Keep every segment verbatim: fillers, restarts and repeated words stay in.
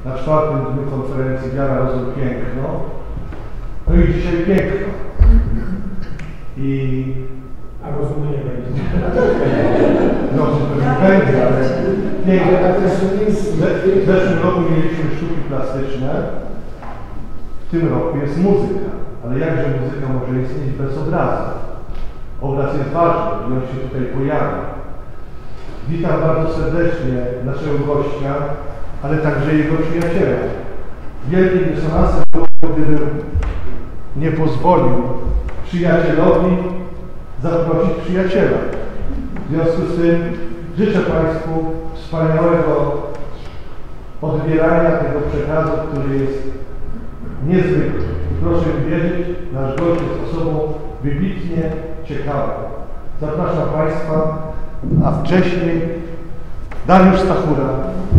na czwartym dniu konferencji Wiara, Rozum, Piękno. No i dzisiaj piękno. I... A rozumu nie będzie. No, to będzie, ale piękno. W zeszłym roku mieliśmy sztuki plastyczne. W tym roku jest muzyka. Ale jakże muzyka może istnieć bez obrazu? Obraz jest ważny i on się tutaj pojawia. Witam bardzo serdecznie naszego gościa, ale także jego przyjaciela. Wielkim dysonansem było, gdybym nie pozwolił przyjacielowi zaprosić przyjaciela. W związku z tym życzę Państwu wspaniałego odbierania tego przekazu, który jest niezwykły. Proszę mi wierzyć, nasz gość jest osobą wybitnie ciekawą. Zapraszam Państwa, a wcześniej Dariusz Stachura.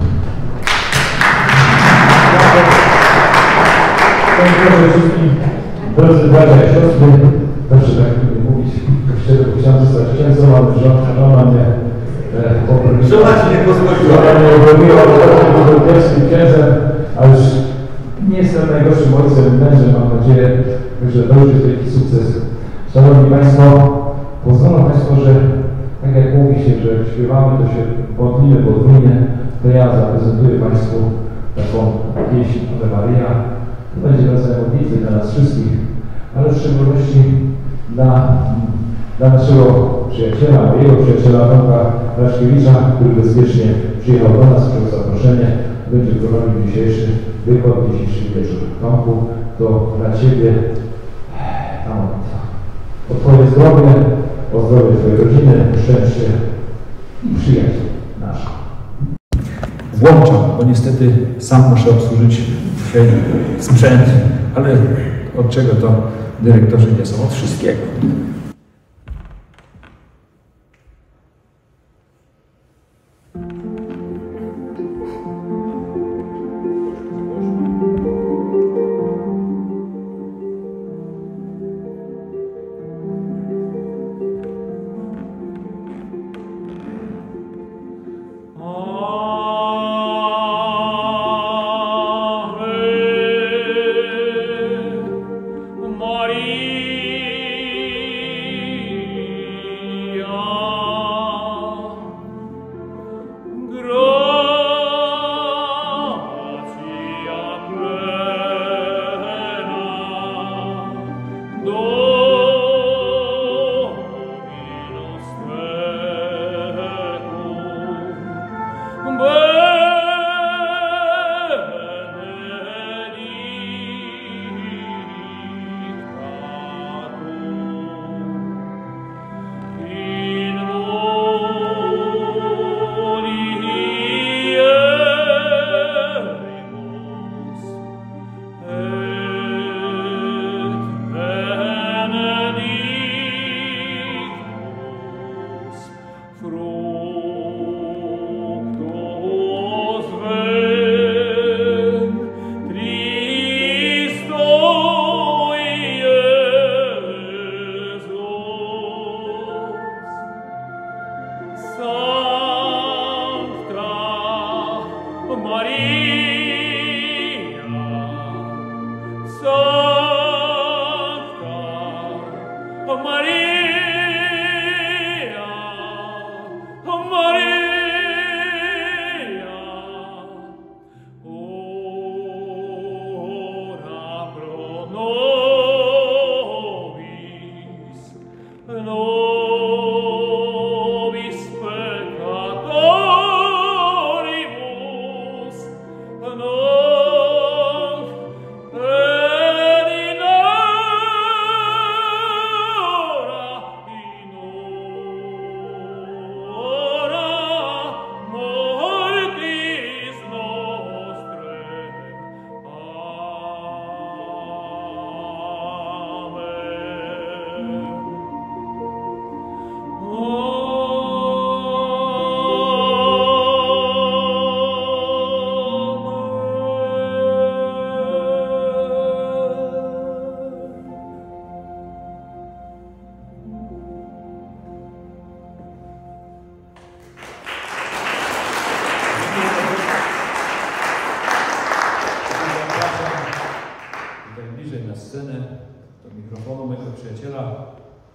Panie Boże, wszystkim drodzy bracia i siostry, dobrze tak mówić, kościele chciałem zostać księdzem, ale żona, żona mnie poprosiła. Żona ci nie pozwoliła. Żona mnie obroniła, że był pierwszym księdzem, a już nie jestem najgorszym ojcem, mężem, mam nadzieję, że dojdzie wielki sukces. Szanowni Państwo, pozwolą Państwo, że tak jak mówi się, że śpiewamy, to się modlimy podwójnie, to ja zaprezentuję Państwu taką pieśń Ave Maria. To będzie rodzaj modlitwy dla nas wszystkich, ale w szczególności dla, dla naszego przyjaciela, mojego przyjaciela Tomka Raszkiewicza, który bezpiecznie przyjechał do nas, przez zaproszenie, będzie prowadził dzisiejszy wykład, dzisiejszy wieczór. Tomku, to dla Ciebie ta modlitwa. O Twoje zdrowie, o zdrowie Twojej rodziny, szczęście i przyjaciół naszych. Włączam, bo niestety sam muszę obsłużyć dzisiaj sprzęt, ale od czego to dyrektorzy nie są? Od wszystkiego.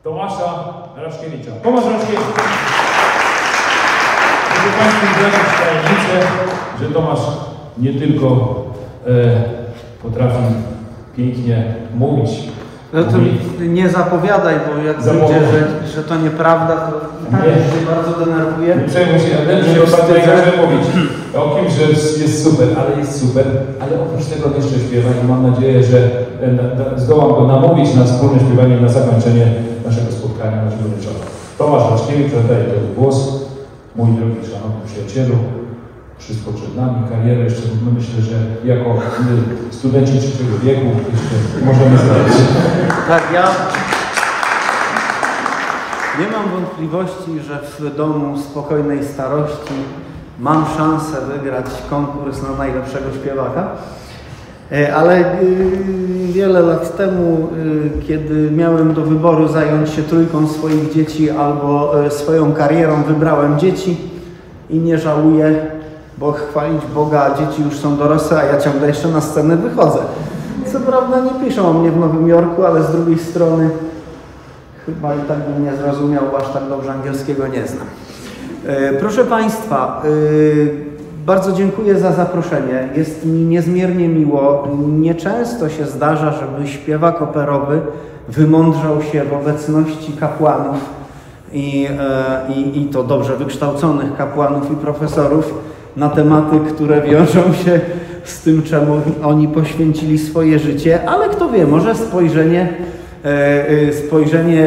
Tomasza Raszkiewicza. Tomasz Raszkiewicz. Żeby Państwu zdradzić tajemnicę, że Tomasz nie tylko e, potrafi pięknie mówić. No to nie zapowiadaj, bo jak wyjdzie, że, że to nieprawda, to tak się bardzo denerwuje. Nie przejmuj się, ja też się ostatnio każe mówić o kimś, że jest super, ale jest super, ale oprócz tego jeszcze śpiewa i mam nadzieję, że zdołam go namówić na wspólne śpiewanie na zakończenie naszego spotkania na wieczora. Tomasz Raszkiewicz, oddaję Tobie głos. Mój drogi, szanowny przyjacielu, wszystko przed nami, karierę jeszcze, myślę, że jako studenci trzeciego wieku jeszcze możemy zrobić. Tak, ja nie mam wątpliwości, że w domu spokojnej starości mam szansę wygrać konkurs na najlepszego śpiewaka. Ale wiele lat temu, kiedy miałem do wyboru zająć się trójką swoich dzieci albo swoją karierą, wybrałem dzieci i nie żałuję, bo chwalić Boga, dzieci już są dorosłe, a ja ciągle jeszcze na scenę wychodzę. Co prawda nie piszą o mnie w Nowym Jorku, ale z drugiej strony chyba i tak bym nie zrozumiał, bo aż tak dobrze angielskiego nie znam. Proszę Państwa, bardzo dziękuję za zaproszenie. Jest mi niezmiernie miło. Nieczęsto się zdarza, żeby śpiewak operowy wymądrzał się w obecności kapłanów i, i, i to dobrze wykształconych kapłanów i profesorów na tematy, które wiążą się z tym, czemu oni poświęcili swoje życie, ale kto wie, może spojrzenie, spojrzenie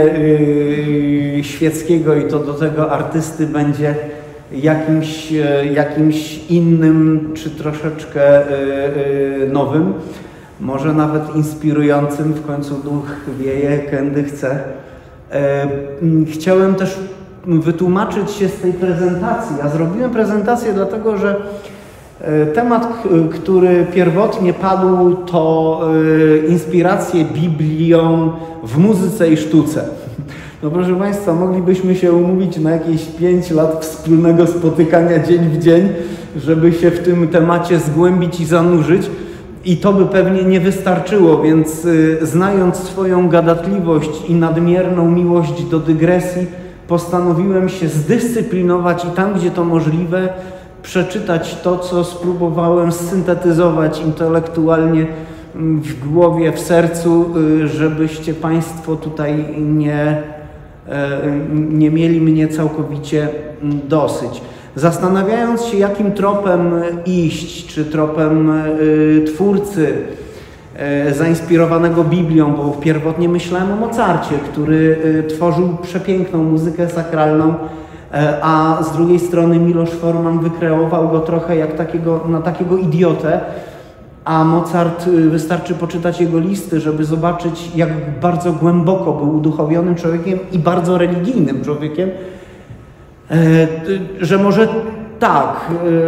świeckiego i to do tego artysty będzie jakimś, jakimś innym, czy troszeczkę nowym, może nawet inspirującym, w końcu duch wieje, kędy chce. Chciałem też wytłumaczyć się z tej prezentacji. Ja zrobiłem prezentację dlatego, że temat, który pierwotnie padł, to inspiracje Biblią w muzyce i sztuce. No proszę Państwa, moglibyśmy się umówić na jakieś pięć lat wspólnego spotykania dzień w dzień, żeby się w tym temacie zgłębić i zanurzyć. I to by pewnie nie wystarczyło, więc y, znając swoją gadatliwość i nadmierną miłość do dygresji, postanowiłem się zdyscyplinować i tam, gdzie to możliwe, przeczytać to, co spróbowałem syntetyzować intelektualnie w głowie, w sercu, y, żebyście Państwo tutaj nie, y, nie mieli mnie całkowicie dosyć. Zastanawiając się, jakim tropem iść, czy tropem y, twórcy y, zainspirowanego Biblią, bo pierwotnie myślałem o Mozarcie, który y, tworzył przepiękną muzykę sakralną, y, a z drugiej strony Miloš Forman wykreował go trochę jak takiego, na takiego idiotę, a Mozart, y, wystarczy poczytać jego listy, żeby zobaczyć, jak bardzo głęboko był uduchowionym człowiekiem i bardzo religijnym człowiekiem, że może tak,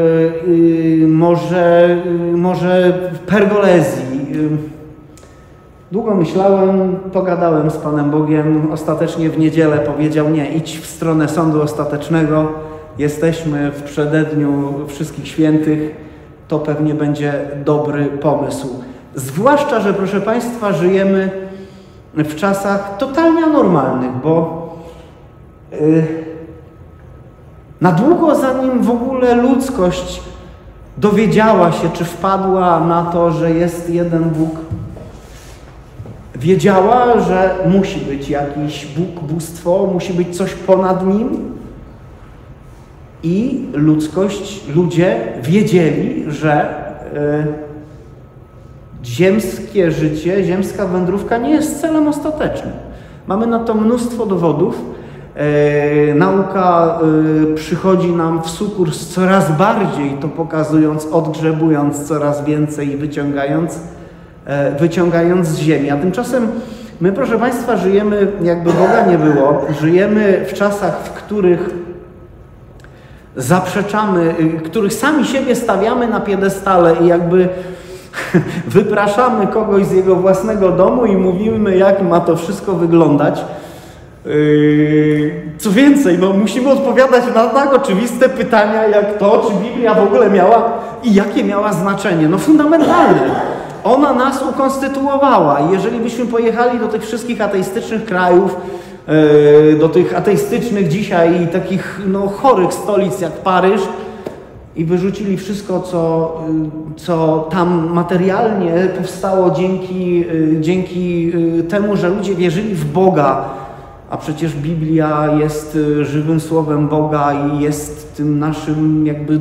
może, może w Pergolezji. Długo myślałem, pogadałem z Panem Bogiem, ostatecznie w niedzielę powiedział: nie, idź w stronę sądu ostatecznego, jesteśmy w przededniu Wszystkich Świętych, to pewnie będzie dobry pomysł. Zwłaszcza, że proszę Państwa, żyjemy w czasach totalnie anormalnych, bo yy, na długo zanim w ogóle ludzkość dowiedziała się, czy wpadła na to, że jest jeden Bóg, wiedziała, że musi być jakiś Bóg, bóstwo, musi być coś ponad nim i ludzkość, ludzie wiedzieli, że y, ziemskie życie, ziemska wędrówka nie jest celem ostatecznym. Mamy na to mnóstwo dowodów. E, nauka e, przychodzi nam w sukurs coraz bardziej, to pokazując, odgrzebując coraz więcej i wyciągając, e, wyciągając z ziemi. A tymczasem my, proszę Państwa, żyjemy, jakby Boga nie było, żyjemy w czasach, w których zaprzeczamy, w których sami siebie stawiamy na piedestale i jakby wypraszamy kogoś z jego własnego domu i mówimy, jak ma to wszystko wyglądać. Co więcej, no musimy odpowiadać na tak oczywiste pytania, jak to, czy Biblia w ogóle miała i jakie miała znaczenie. No fundamentalne. Ona nas ukonstytuowała. Jeżeli byśmy pojechali do tych wszystkich ateistycznych krajów, do tych ateistycznych dzisiaj takich no, chorych stolic jak Paryż i wyrzucili wszystko, co, co tam materialnie powstało dzięki, dzięki temu, że ludzie wierzyli w Boga. A przecież Biblia jest żywym słowem Boga i jest tym naszym jakby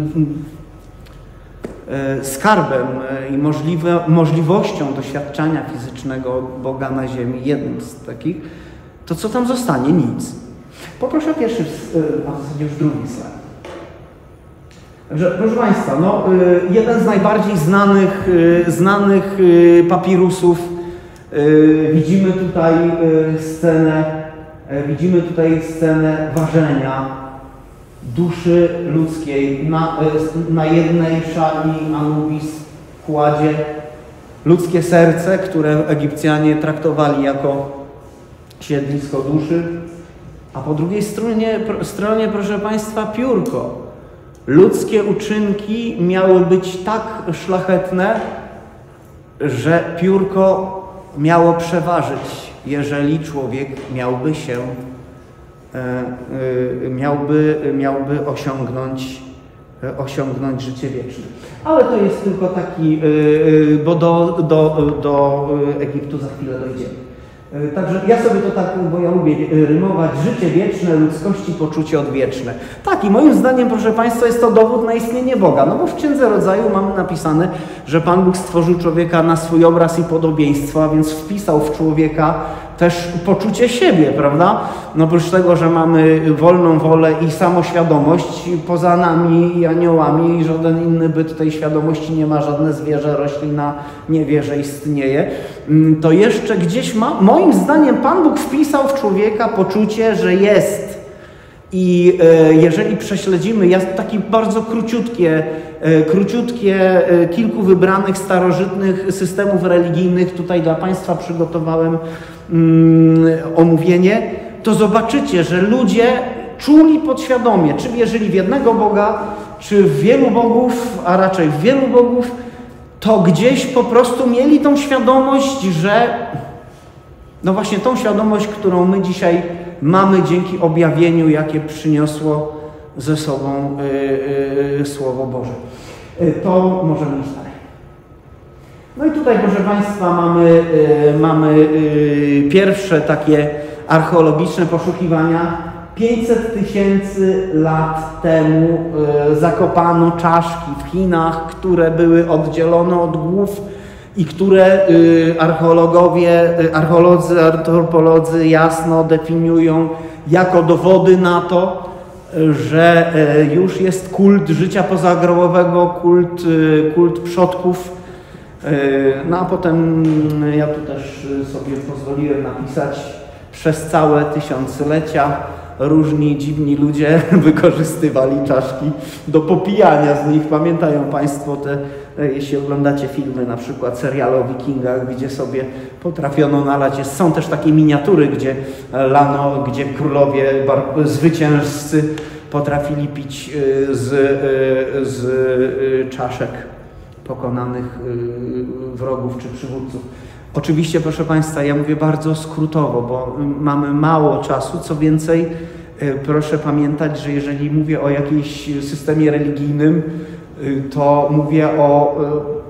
skarbem i możliwe, możliwością doświadczania fizycznego Boga na ziemi, jednym z takich, to co tam zostanie? Nic. Poproszę pierwszy, a w zasadzie już drugi slajd. Także, proszę Państwa, no, jeden z najbardziej znanych, znanych papirusów, widzimy tutaj scenę, widzimy tutaj scenę ważenia duszy ludzkiej. Na, na jednej szali Anubis kładzie ludzkie serce, które Egipcjanie traktowali jako siedlisko duszy, a po drugiej stronie, stronie, proszę Państwa, piórko. Ludzkie uczynki miały być tak szlachetne, że piórko miało przeważyć, jeżeli człowiek miałby się, miałby, miałby osiągnąć, osiągnąć życie wieczne. Ale to jest tylko taki, bo do, do, do Egiptu za chwilę dojdziemy. Także ja sobie to tak, bo ja lubię rymować, życie wieczne, ludzkości poczucie odwieczne. Tak, i moim zdaniem, proszę Państwa, jest to dowód na istnienie Boga. No bo w Księdze Rodzaju mamy napisane, że Pan Bóg stworzył człowieka na swój obraz i podobieństwo, a więc wpisał w człowieka też poczucie siebie, prawda? No oprócz tego, że mamy wolną wolę i samoświadomość, poza nami i aniołami, żaden inny byt tej świadomości nie ma, żadne zwierzę, roślina nie wie, że istnieje, to jeszcze gdzieś ma, moim zdaniem Pan Bóg wpisał w człowieka poczucie, że jest. I e, jeżeli prześledzimy, ja takie bardzo króciutkie, e, króciutkie e, kilku wybranych starożytnych systemów religijnych tutaj dla Państwa przygotowałem mm, omówienie, to zobaczycie, że ludzie czuli podświadomie, czy wierzyli w jednego Boga, czy w wielu bogów, a raczej w wielu bogów, to gdzieś po prostu mieli tą świadomość, że no właśnie tą świadomość, którą my dzisiaj mamy dzięki objawieniu, jakie przyniosło ze sobą yy, yy, Słowo Boże. Yy, to możemy iść dalej. No i tutaj, proszę Państwa, mamy, yy, mamy yy, pierwsze takie archeologiczne poszukiwania. pięćset tysięcy lat temu yy, zakopano czaszki w Chinach, które były oddzielone od głów i które y, archeologowie, y, archeolodzy, antropolodzy jasno definiują jako dowody na to, że y, już jest kult życia pozagrobowego, kult, y, kult przodków. Y, no a potem y, ja tu też sobie pozwoliłem napisać, przez całe tysiąclecia różni dziwni ludzie wykorzystywali czaszki do popijania z nich. Pamiętają Państwo te, jeśli oglądacie filmy, na przykład seriale o wikingach, gdzie sobie potrafiono nalać. Jest, są też takie miniatury, gdzie lano, gdzie królowie, zwycięzcy potrafili pić z, z czaszek pokonanych wrogów czy przywódców. Oczywiście, proszę Państwa, ja mówię bardzo skrótowo, bo mamy mało czasu. Co więcej, proszę pamiętać, że jeżeli mówię o jakimś systemie religijnym, to mówię o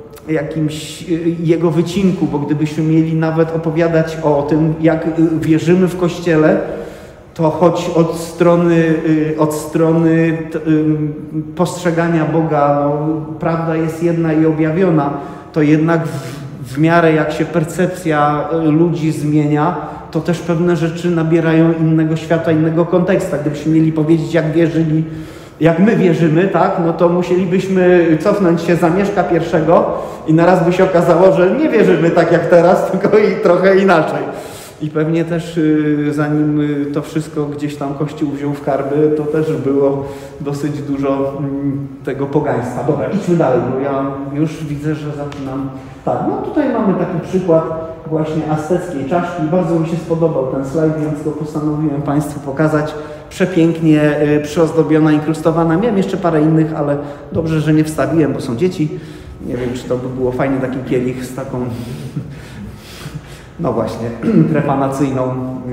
jakimś jego wycinku, bo gdybyśmy mieli nawet opowiadać o tym, jak wierzymy w Kościele, to choć od strony, od strony postrzegania Boga, no, prawda jest jedna i objawiona, to jednak w, w miarę jak się percepcja ludzi zmienia, to też pewne rzeczy nabierają innego świata, innego kontekstu. Gdybyśmy mieli powiedzieć, jak wierzyli, jak my wierzymy, tak, no to musielibyśmy cofnąć się za Mieszka pierwszego i naraz by się okazało, że nie wierzymy tak jak teraz, tylko i trochę inaczej. I pewnie też zanim to wszystko gdzieś tam Kościół wziął w karby, to też było dosyć dużo tego pogaństwa. Dobra, idźmy dalej, bo ja już widzę, że zaczynam. Tak, no tutaj mamy taki przykład właśnie azteckiej czaszki. Bardzo mi się spodobał ten slajd, więc go postanowiłem Państwu pokazać. Przepięknie przyozdobiona, inkrustowana. Miałem jeszcze parę innych, ale dobrze, że nie wstawiłem, bo są dzieci. Nie wiem, czy to by było fajny taki kielich z taką... No właśnie, trepanacyjną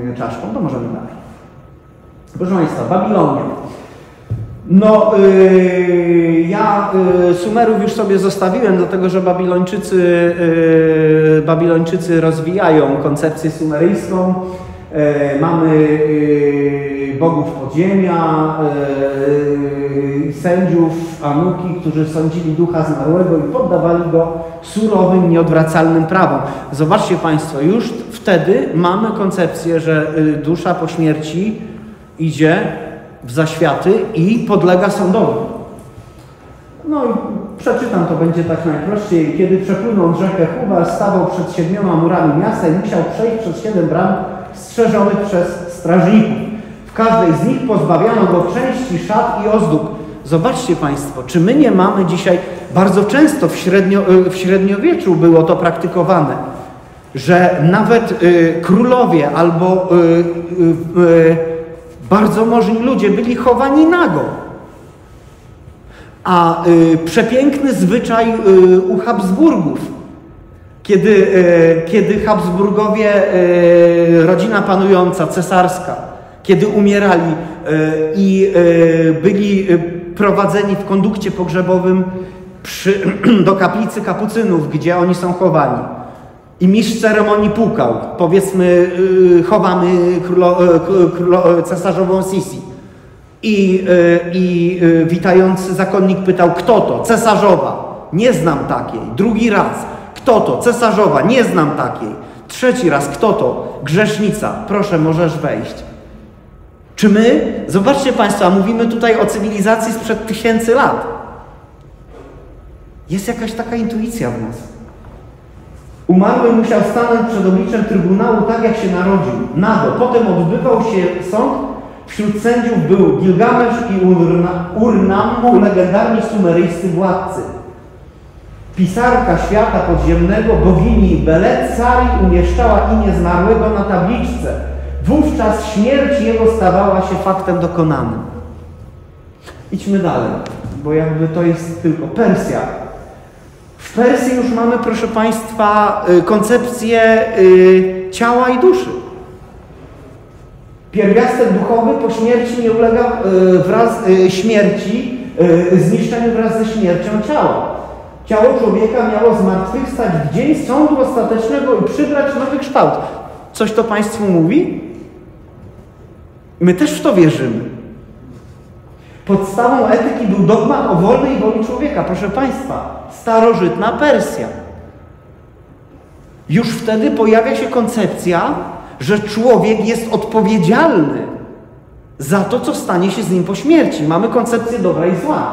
czaszką, to możemy dalej. Proszę Państwa, Babilonia. No, yy, ja yy, Sumerów już sobie zostawiłem, dlatego że Babilończycy, yy, Babilończycy rozwijają koncepcję sumeryjską. Yy, mamy yy, bogów podziemia, yy, sędziów, Anuki, którzy sądzili ducha zmarłego i poddawali go surowym, nieodwracalnym prawom. Zobaczcie Państwo, już wtedy mamy koncepcję, że yy, dusza po śmierci idzie w zaświaty i podlega sądowi. No i przeczytam, to będzie tak najprościej. Kiedy przepłynął rzekę Hubal, stawał przed siedmioma murami miasta i musiał przejść przez siedem bram strzeżonych przez strażników. W każdej z nich pozbawiano go części, szat i ozdób. Zobaczcie Państwo, czy my nie mamy dzisiaj, bardzo często w, średnio, w średniowieczu było to praktykowane, że nawet y, królowie albo y, y, y, bardzo możni ludzie byli chowani nago. A y, przepiękny zwyczaj y, u Habsburgów, kiedy, y, kiedy Habsburgowie, y, rodzina panująca, cesarska, kiedy umierali y, i y, byli y, prowadzeni w kondukcie pogrzebowym przy, do kaplicy kapucynów, gdzie oni są chowani. I mistrz ceremonii pukał, powiedzmy, yy, chowamy królo, yy, królo, cesarzową Sisi. I, yy, i yy, witający zakonnik pytał, kto to? Cesarzowa. Nie znam takiej. Drugi raz. Kto to? Cesarzowa. Nie znam takiej. Trzeci raz. Kto to? Grzesznica. Proszę, możesz wejść. Czy my, zobaczcie Państwo, mówimy tutaj o cywilizacji sprzed tysięcy lat. Jest jakaś taka intuicja w nas. Umarły musiał stanąć przed obliczem Trybunału tak, jak się narodził, nago. Potem odbywał się sąd. Wśród sędziów był Gilgamesz i Ur-Nammu, legendarni sumeryjscy władcy. Pisarka świata podziemnego, bogini Belet-Sari umieszczała imię zmarłego na tabliczce. Wówczas śmierć jego stawała się faktem dokonanym. Idźmy dalej, bo jakby to jest tylko Persja. W Persji już mamy, proszę Państwa, koncepcję ciała i duszy. Pierwiastek duchowy po śmierci nie ulega wraz śmierci, zniszczeniu wraz ze śmiercią ciała. Ciało człowieka miało zmartwychwstać w dzień sądu ostatecznego i przybrać nowy kształt. Coś to Państwu mówi? My też w to wierzymy. Podstawą etyki był dogmat o wolnej woli człowieka. Proszę Państwa, starożytna Persja. Już wtedy pojawia się koncepcja, że człowiek jest odpowiedzialny za to, co stanie się z nim po śmierci. Mamy koncepcję dobra i zła.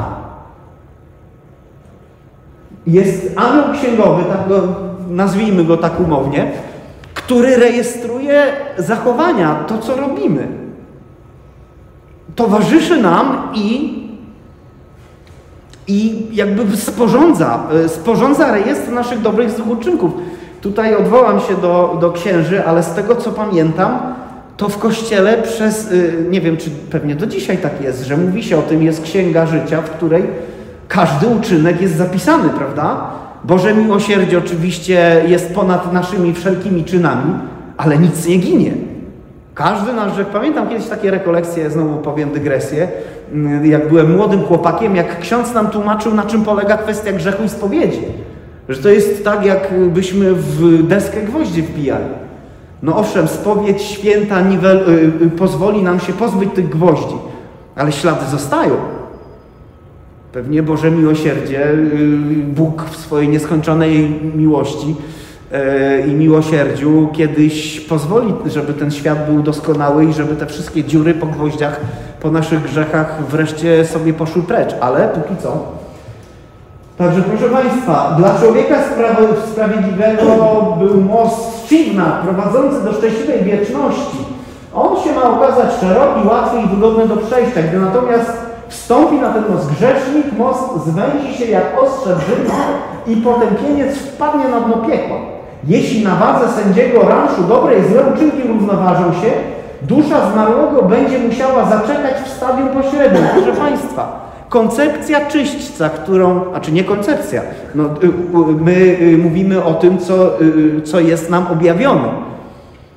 Jest anioł księgowy, tak go, nazwijmy go tak umownie, który rejestruje zachowania, to co robimy. Towarzyszy nam i, i jakby sporządza, sporządza rejestr naszych dobrych złych uczynków. Tutaj odwołam się do, do księży, ale z tego co pamiętam, to w Kościele przez, nie wiem czy pewnie do dzisiaj tak jest, że mówi się o tym, jest księga życia, w której każdy uczynek jest zapisany, prawda? Boże miłosierdzie oczywiście jest ponad naszymi wszelkimi czynami, ale nic nie ginie. Każdy nasz grzech, pamiętam kiedyś takie rekolekcje, znowu powiem dygresję, jak byłem młodym chłopakiem, jak ksiądz nam tłumaczył, na czym polega kwestia grzechu i spowiedzi. Że to jest tak, jakbyśmy w deskę gwoździe wbijali. No owszem, spowiedź święta niwel, y, y, pozwoli nam się pozbyć tych gwoździ, ale ślady zostają. Pewnie Boże miłosierdzie, y, Bóg w swojej nieskończonej miłości y, i miłosierdziu kiedyś pozwoli, żeby ten świat był doskonały i żeby te wszystkie dziury po gwoździach, po naszych grzechach wreszcie sobie poszły precz, ale póki co. Także proszę Państwa, dla człowieka sprawiedliwego był most Szywna, prowadzący do szczęśliwej wieczności. On się ma okazać szeroki, łatwy i wygodny do przejścia. Gdy natomiast wstąpi na ten most grzesznik, most zwęzi się jak ostrze brzytwy i potępieniec wpadnie na dno piekła. Jeśli na wadze sędziego ranszu dobre i złe uczynki równoważą się, dusza zmarłego będzie musiała zaczekać w stadium pośrednim. Proszę Państwa, koncepcja czyśćca, którą, znaczy nie koncepcja, no, my mówimy o tym, co, co jest nam objawione.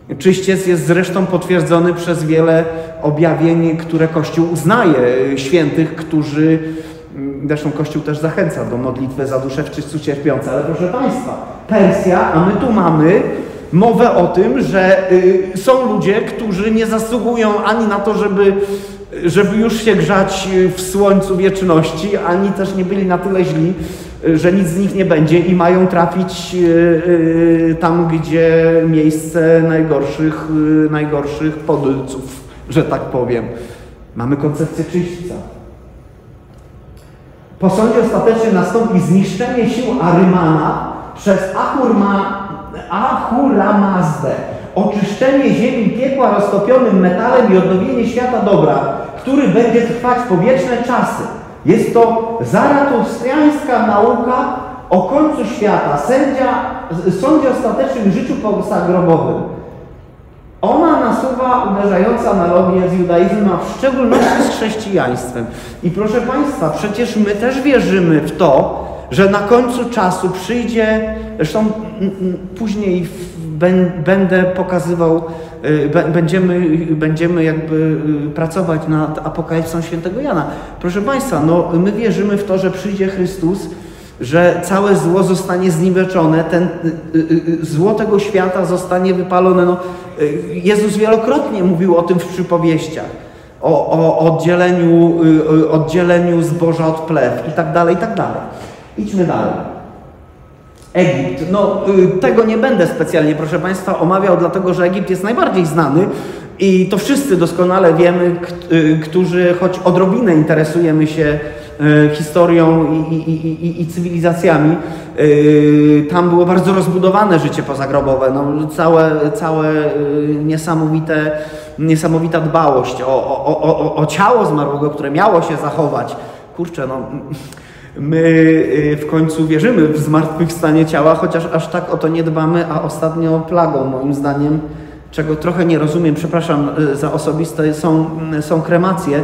Czyściec jest zresztą potwierdzony przez wiele objawień, które Kościół uznaje, świętych, którzy, zresztą Kościół też zachęca do modlitwy za duszę w czyśćcu cierpiące. Ale proszę Państwa, Persja, a my tu mamy mowę o tym, że y, są ludzie, którzy nie zasługują ani na to, żeby, żeby już się grzać w słońcu wieczności, ani też nie byli na tyle źli, że nic z nich nie będzie i mają trafić y, y, tam, gdzie miejsce najgorszych, y, najgorszych podlców, że tak powiem. Mamy koncepcję czyśćca. Po sądzie ostatecznie nastąpi zniszczenie sił Arymana przez Ahurma, Ahuramazdę, oczyszczenie ziemi piekła roztopionym metalem i odnowienie świata dobra, który będzie trwać po wieczne czasy. Jest to zaratustriańska nauka o końcu świata, sędzia, sądzie ostatecznym życiu pozagrobowym. Ona nasuwa uderzająca analogię z judaizmem, a w szczególności z chrześcijaństwem. I proszę Państwa, przecież my też wierzymy w to, że na końcu czasu przyjdzie, zresztą później będę pokazywał, będziemy, będziemy jakby pracować nad apokalipsą świętego Jana. Proszę Państwa, no my wierzymy w to, że przyjdzie Chrystus, że całe zło zostanie zniweczone, ten zło tego świata zostanie wypalone. No, Jezus wielokrotnie mówił o tym w przypowieściach, o, o oddzieleniu, oddzieleniu zboża od plew i tak dalej, i tak dalej. Idźmy dalej. Egipt. No, tego nie będę specjalnie, proszę Państwa, omawiał, dlatego że Egipt jest najbardziej znany i to wszyscy doskonale wiemy, którzy choć odrobinę interesujemy się historią i, i, i, i cywilizacjami. Tam było bardzo rozbudowane życie pozagrobowe, no, całe, całe niesamowite, niesamowita dbałość o, o, o, o ciało zmarłego, które miało się zachować. Kurczę, no... My w końcu wierzymy w zmartwychwstanie ciała, chociaż aż tak o to nie dbamy, a ostatnio plagą moim zdaniem, czego trochę nie rozumiem, przepraszam za osobiste, są, są kremacje.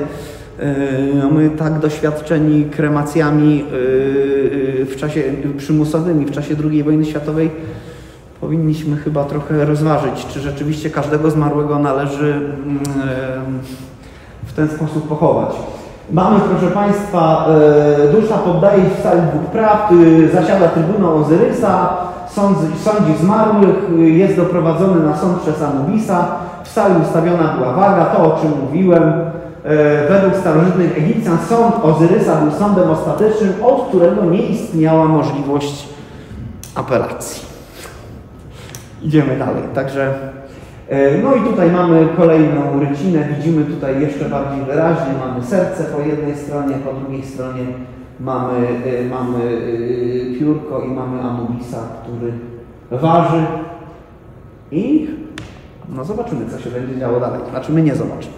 My tak doświadczeni kremacjami w czasie przymusowymi, w czasie drugiej wojny światowej powinniśmy chyba trochę rozważyć, czy rzeczywiście każdego zmarłego należy w ten sposób pochować. Mamy, proszę Państwa, dusza poddaje się w sali dwóch praw, zasiada trybunał Ozyrysa, sądzi, sądzi zmarłych, jest doprowadzony na sąd przez Anubisa, w sali ustawiona była waga, to o czym mówiłem. Według starożytnych Egipcjan sąd Ozyrysa był sądem ostatecznym, od którego nie istniała możliwość apelacji. Idziemy dalej, także... No i tutaj mamy kolejną rycinę, widzimy tutaj jeszcze bardziej wyraźnie, mamy serce po jednej stronie, po drugiej stronie mamy, mamy piórko i mamy Anubisa, który waży i no zobaczymy, co się będzie działo dalej, znaczy my nie zobaczymy.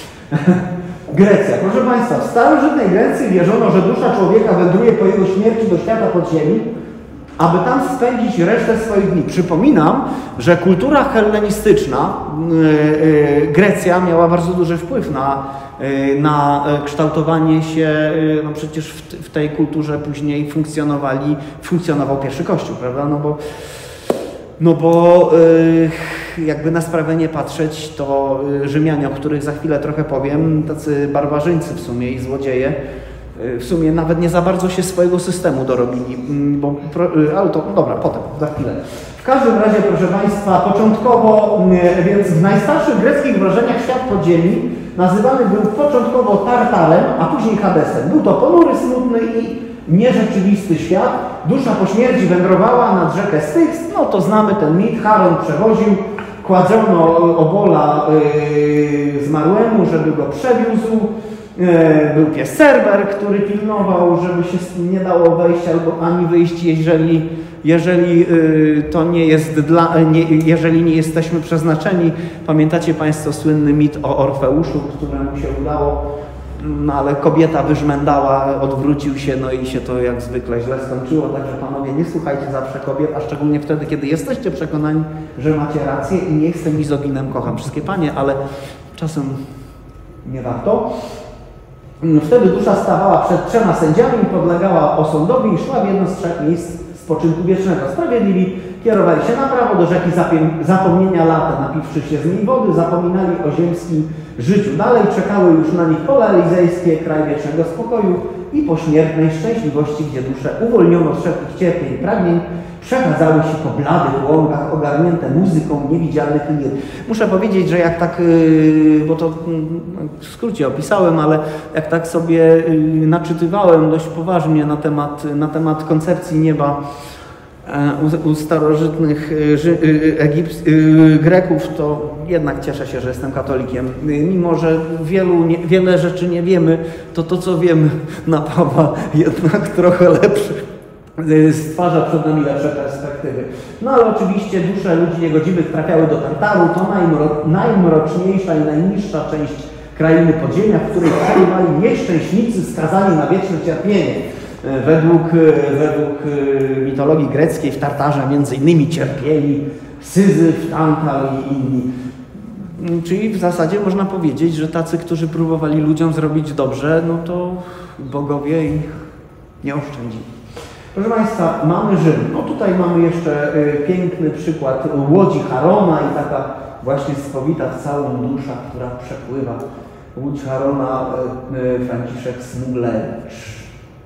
Grecja. Proszę Państwa, w starożytnej Grecji wierzono, że dusza człowieka wędruje po jego śmierci do świata podziemi, aby tam spędzić resztę swoich dni. Przypominam, że kultura hellenistyczna, yy, Grecja miała bardzo duży wpływ na, yy, na kształtowanie się, yy, no przecież w, w tej kulturze później funkcjonowali, funkcjonował pierwszy Kościół, prawda? No bo, no bo yy, jakby na sprawę nie patrzeć, to Rzymianie, o których za chwilę trochę powiem, tacy barbarzyńcy w sumie i złodzieje, w sumie nawet nie za bardzo się swojego systemu dorobili, bo, ale to, no dobra, potem, za chwilę. W każdym razie, proszę Państwa, początkowo, więc w najstarszych greckich wrażeniach świat podziemi nazywany był początkowo Tartarem, a później Hadesem. Był to ponury, smutny i nierzeczywisty świat. Dusza po śmierci wędrowała nad rzekę Styx, no to znamy ten mit, Charon przewoził, kładzono obola yy, zmarłemu, żeby go przewiózł. Był pies Cerber, który pilnował, żeby się nie dało wejść albo ani wyjść, jeżeli, jeżeli to nie jest dla, nie, jeżeli nie jesteśmy przeznaczeni. Pamiętacie Państwo słynny mit o Orfeuszu, któremu się udało, no ale kobieta wyżmędała, odwrócił się, no i się to jak zwykle źle skończyło. Także panowie, nie słuchajcie zawsze kobiet, a szczególnie wtedy, kiedy jesteście przekonani, że macie rację. I nie jestem mizoginem, kocham wszystkie panie, ale czasem nie warto. Wtedy dusza stawała przed trzema sędziami, podlegała osądowi i szła w jedno z trzech miejsc spoczynku wiecznego. Sprawiedliwi kierowali się na prawo do rzeki zapomnienia lata, napiwszy się z niej wody, zapominali o ziemskim życiu. Dalej czekały już na nich pola elizejskie, kraj wiecznego spokoju i pośmiertnej szczęśliwości, gdzie dusze uwolniono z wszelkich cierpień i pragnień, przechadzały się po bladych łąkach, ogarnięte muzyką niewidzialnych lir. Muszę powiedzieć, że jak tak, bo to w skrócie opisałem, ale jak tak sobie naczytywałem dość poważnie na temat, na temat koncepcji nieba u, u starożytnych Egipt, Greków, to jednak cieszę się, że jestem katolikiem. Mimo że wielu, nie, wiele rzeczy nie wiemy, to to, co wiemy, napawa jednak trochę lepszy. Stwarza przed nami lepsze perspektywy. No ale oczywiście dusze ludzi niegodziwych trafiały do Tartaru, to najmro, najmroczniejsza i najniższa część krainy podziemia, w której przebywali nieszczęśnicy skazani na wieczne cierpienie. Według, według mitologii greckiej w Tartarze między innymi cierpieli Syzyf, Tantal i inni. Czyli w zasadzie można powiedzieć, że tacy, którzy próbowali ludziom zrobić dobrze, no to bogowie ich nie oszczędzili. Proszę Państwa, mamy Rzym. No tutaj mamy jeszcze y, piękny przykład łodzi Charona i taka właśnie spowita w całą dusza, która przepływa. Łódź Charona, y, y, Franciszek Smuglerz.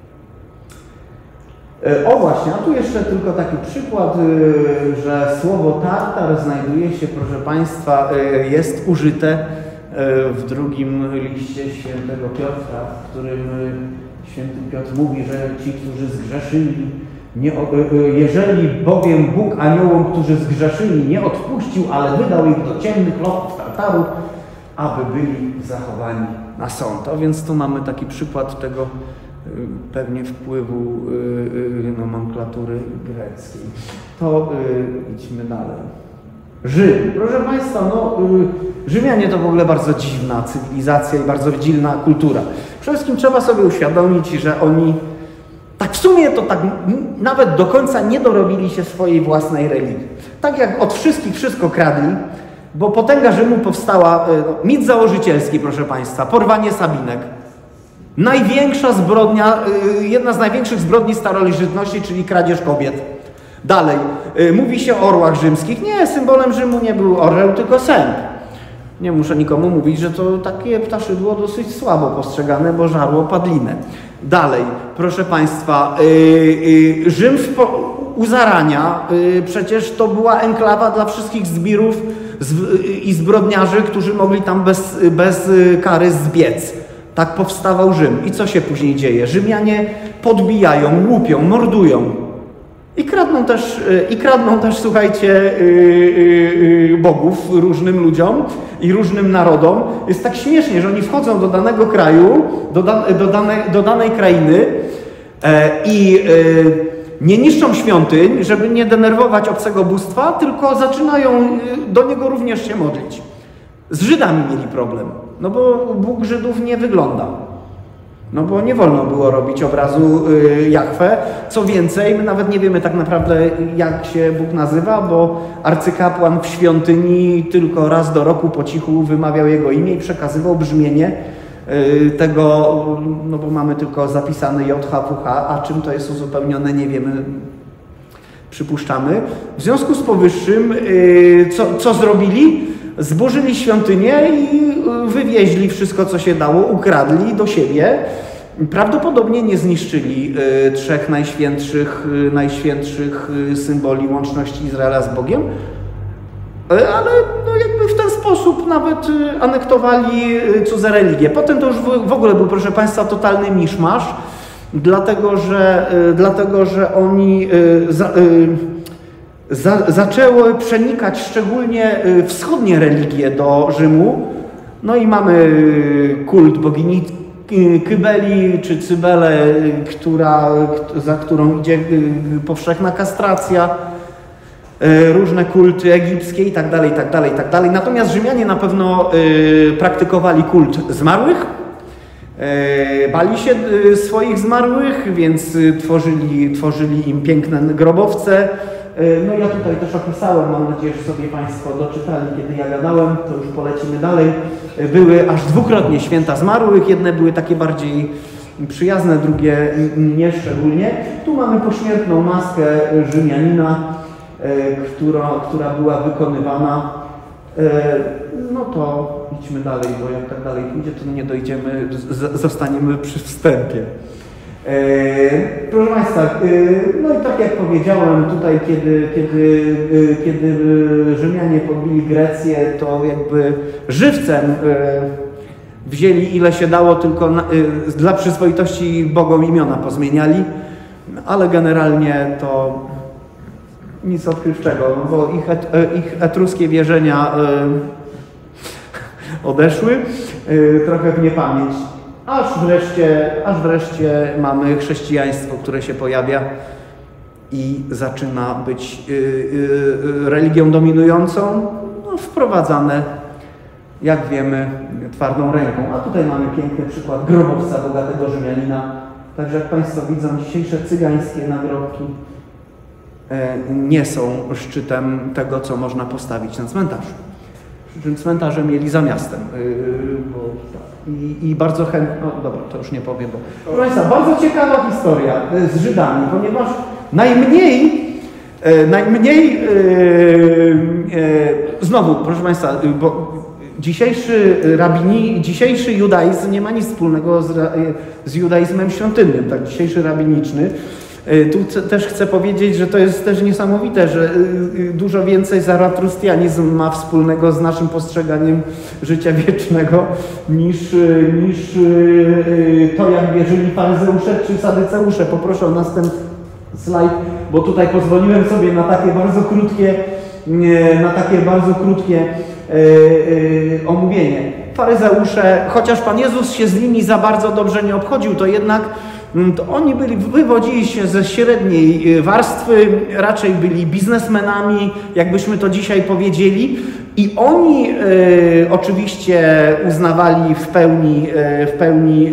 Y, o właśnie, a tu jeszcze tylko taki przykład, y, że słowo Tartar znajduje się, proszę Państwa, y, jest użyte y, w drugim liście świętego Piotra, w którym y, Święty Piotr mówi, że ci, którzy zgrzeszyli, nie, jeżeli bowiem Bóg aniołom, którzy zgrzeszyli, nie odpuścił, ale wydał ich do ciemnych lotów Tartaru, aby byli zachowani na sąd. A więc tu mamy taki przykład tego pewnie wpływu nomenklatury greckiej. To idźmy dalej. Rzym. Proszę Państwa, no, Rzymianie to w ogóle bardzo dziwna cywilizacja i bardzo dziwna kultura. Przede wszystkim trzeba sobie uświadomić, że oni tak w sumie to tak nawet do końca nie dorobili się swojej własnej religii. Tak jak od wszystkich wszystko kradli, bo potęga Rzymu powstała, no, mit założycielski, proszę Państwa, porwanie Sabinek. Największa zbrodnia, jedna z największych zbrodni starożytności, czyli kradzież kobiet. Dalej, mówi się o orłach rzymskich. Nie, symbolem Rzymu nie był orzeł, tylko sęp. Nie muszę nikomu mówić, że to takie ptaszydło dosyć słabo postrzegane, bo żarło padlinę. Dalej, proszę Państwa, yy, yy, Rzym w po, u zarania, yy, przecież to była enklawa dla wszystkich zbirów z, yy, i zbrodniarzy, którzy mogli tam bez, bez kary zbiec. Tak powstawał Rzym. I co się później dzieje? Rzymianie podbijają, łupią, mordują. I kradną też, i kradną też, słuchajcie, bogów różnym ludziom i różnym narodom. Jest tak śmiesznie, że oni wchodzą do danego kraju, do, da, do, dane, do danej krainy i nie niszczą świątyń, żeby nie denerwować obcego bóstwa, tylko zaczynają do niego również się modlić. Z Żydami mieli problem, no bo Bóg Żydów nie wygląda. No bo nie wolno było robić obrazu y, Jahwe. Co więcej, my nawet nie wiemy tak naprawdę, jak się Bóg nazywa, bo arcykapłan w świątyni tylko raz do roku po cichu wymawiał jego imię i przekazywał brzmienie y, tego, no bo mamy tylko zapisane J H W H, a czym to jest uzupełnione, nie wiemy, przypuszczamy. W związku z powyższym, y, co, co zrobili? Zburzyli świątynię i wywieźli wszystko, co się dało, ukradli do siebie. Prawdopodobnie nie zniszczyli y, trzech najświętszych, y, najświętszych y, symboli łączności Izraela z Bogiem, y, ale no, jakby w ten sposób nawet y, anektowali y, cudze religie. Potem to już w, w ogóle był, proszę Państwa, totalny miszmasz, dlatego że, y, dlatego, że oni y, za, y, Za, zaczęły przenikać szczególnie wschodnie religie do Rzymu. No i mamy kult bogini Kybeli czy Cybele, która, za którą idzie powszechna kastracja, różne kulty egipskie i tak dalej, i tak dalej, i tak dalej. Natomiast Rzymianie na pewno praktykowali kult zmarłych, bali się swoich zmarłych, więc tworzyli, tworzyli im piękne grobowce. No ja tutaj też opisałem, mam nadzieję, że sobie Państwo doczytali, kiedy ja gadałem, to już polecimy dalej. Były aż dwukrotnie święta zmarłych, jedne były takie bardziej przyjazne, drugie nie szczególnie. Tu mamy pośmiertną maskę Rzymianina, która, która była wykonywana. No to idźmy dalej, bo jak tak dalej pójdzie, to nie dojdziemy, z, zostaniemy przy wstępie. Proszę Państwa, no i tak jak powiedziałem, tutaj kiedy, kiedy, kiedy Rzymianie podbili Grecję, to jakby żywcem wzięli ile się dało, tylko na, dla przyzwoitości bogom imiona pozmieniali, ale generalnie to nic odkrywczego, bo ich, et, ich etruskie wierzenia odeszły trochę w niepamięć. Aż wreszcie, aż wreszcie mamy chrześcijaństwo, które się pojawia i zaczyna być y, y, religią dominującą, no, wprowadzane, jak wiemy, twardą ręką. A tutaj mamy piękny przykład grobowca bogatego Rzymianina. Także jak Państwo widzą, dzisiejsze cygańskie nagrobki y, nie są szczytem tego, co można postawić na cmentarzu. Przy czym cmentarze mieli za miastem. Yy, bo, i, I bardzo chętnie, no dobra, to już nie powiem, bo... Proszę Państwa, bardzo ciekawa historia z Żydami, ponieważ najmniej, e, najmniej, e, e, znowu, proszę Państwa, bo dzisiejszy rabini, dzisiejszy judaizm nie ma nic wspólnego z, z judaizmem świątynnym, tak, dzisiejszy rabiniczny. Tu też chcę powiedzieć, że to jest też niesamowite, że dużo więcej zaratrustianizm ma wspólnego z naszym postrzeganiem życia wiecznego niż, niż to, jak wierzyli faryzeusze czy sadyceusze. Poproszę o następny slajd, bo tutaj pozwoliłem sobie na takie bardzo krótkie, na takie bardzo krótkie omówienie. Faryzeusze, chociaż Pan Jezus się z nimi za bardzo dobrze nie obchodził, to jednak to oni byli, wywodzili się ze średniej warstwy, raczej byli biznesmenami, jakbyśmy to dzisiaj powiedzieli, i oni e, oczywiście uznawali w pełni, e, w pełni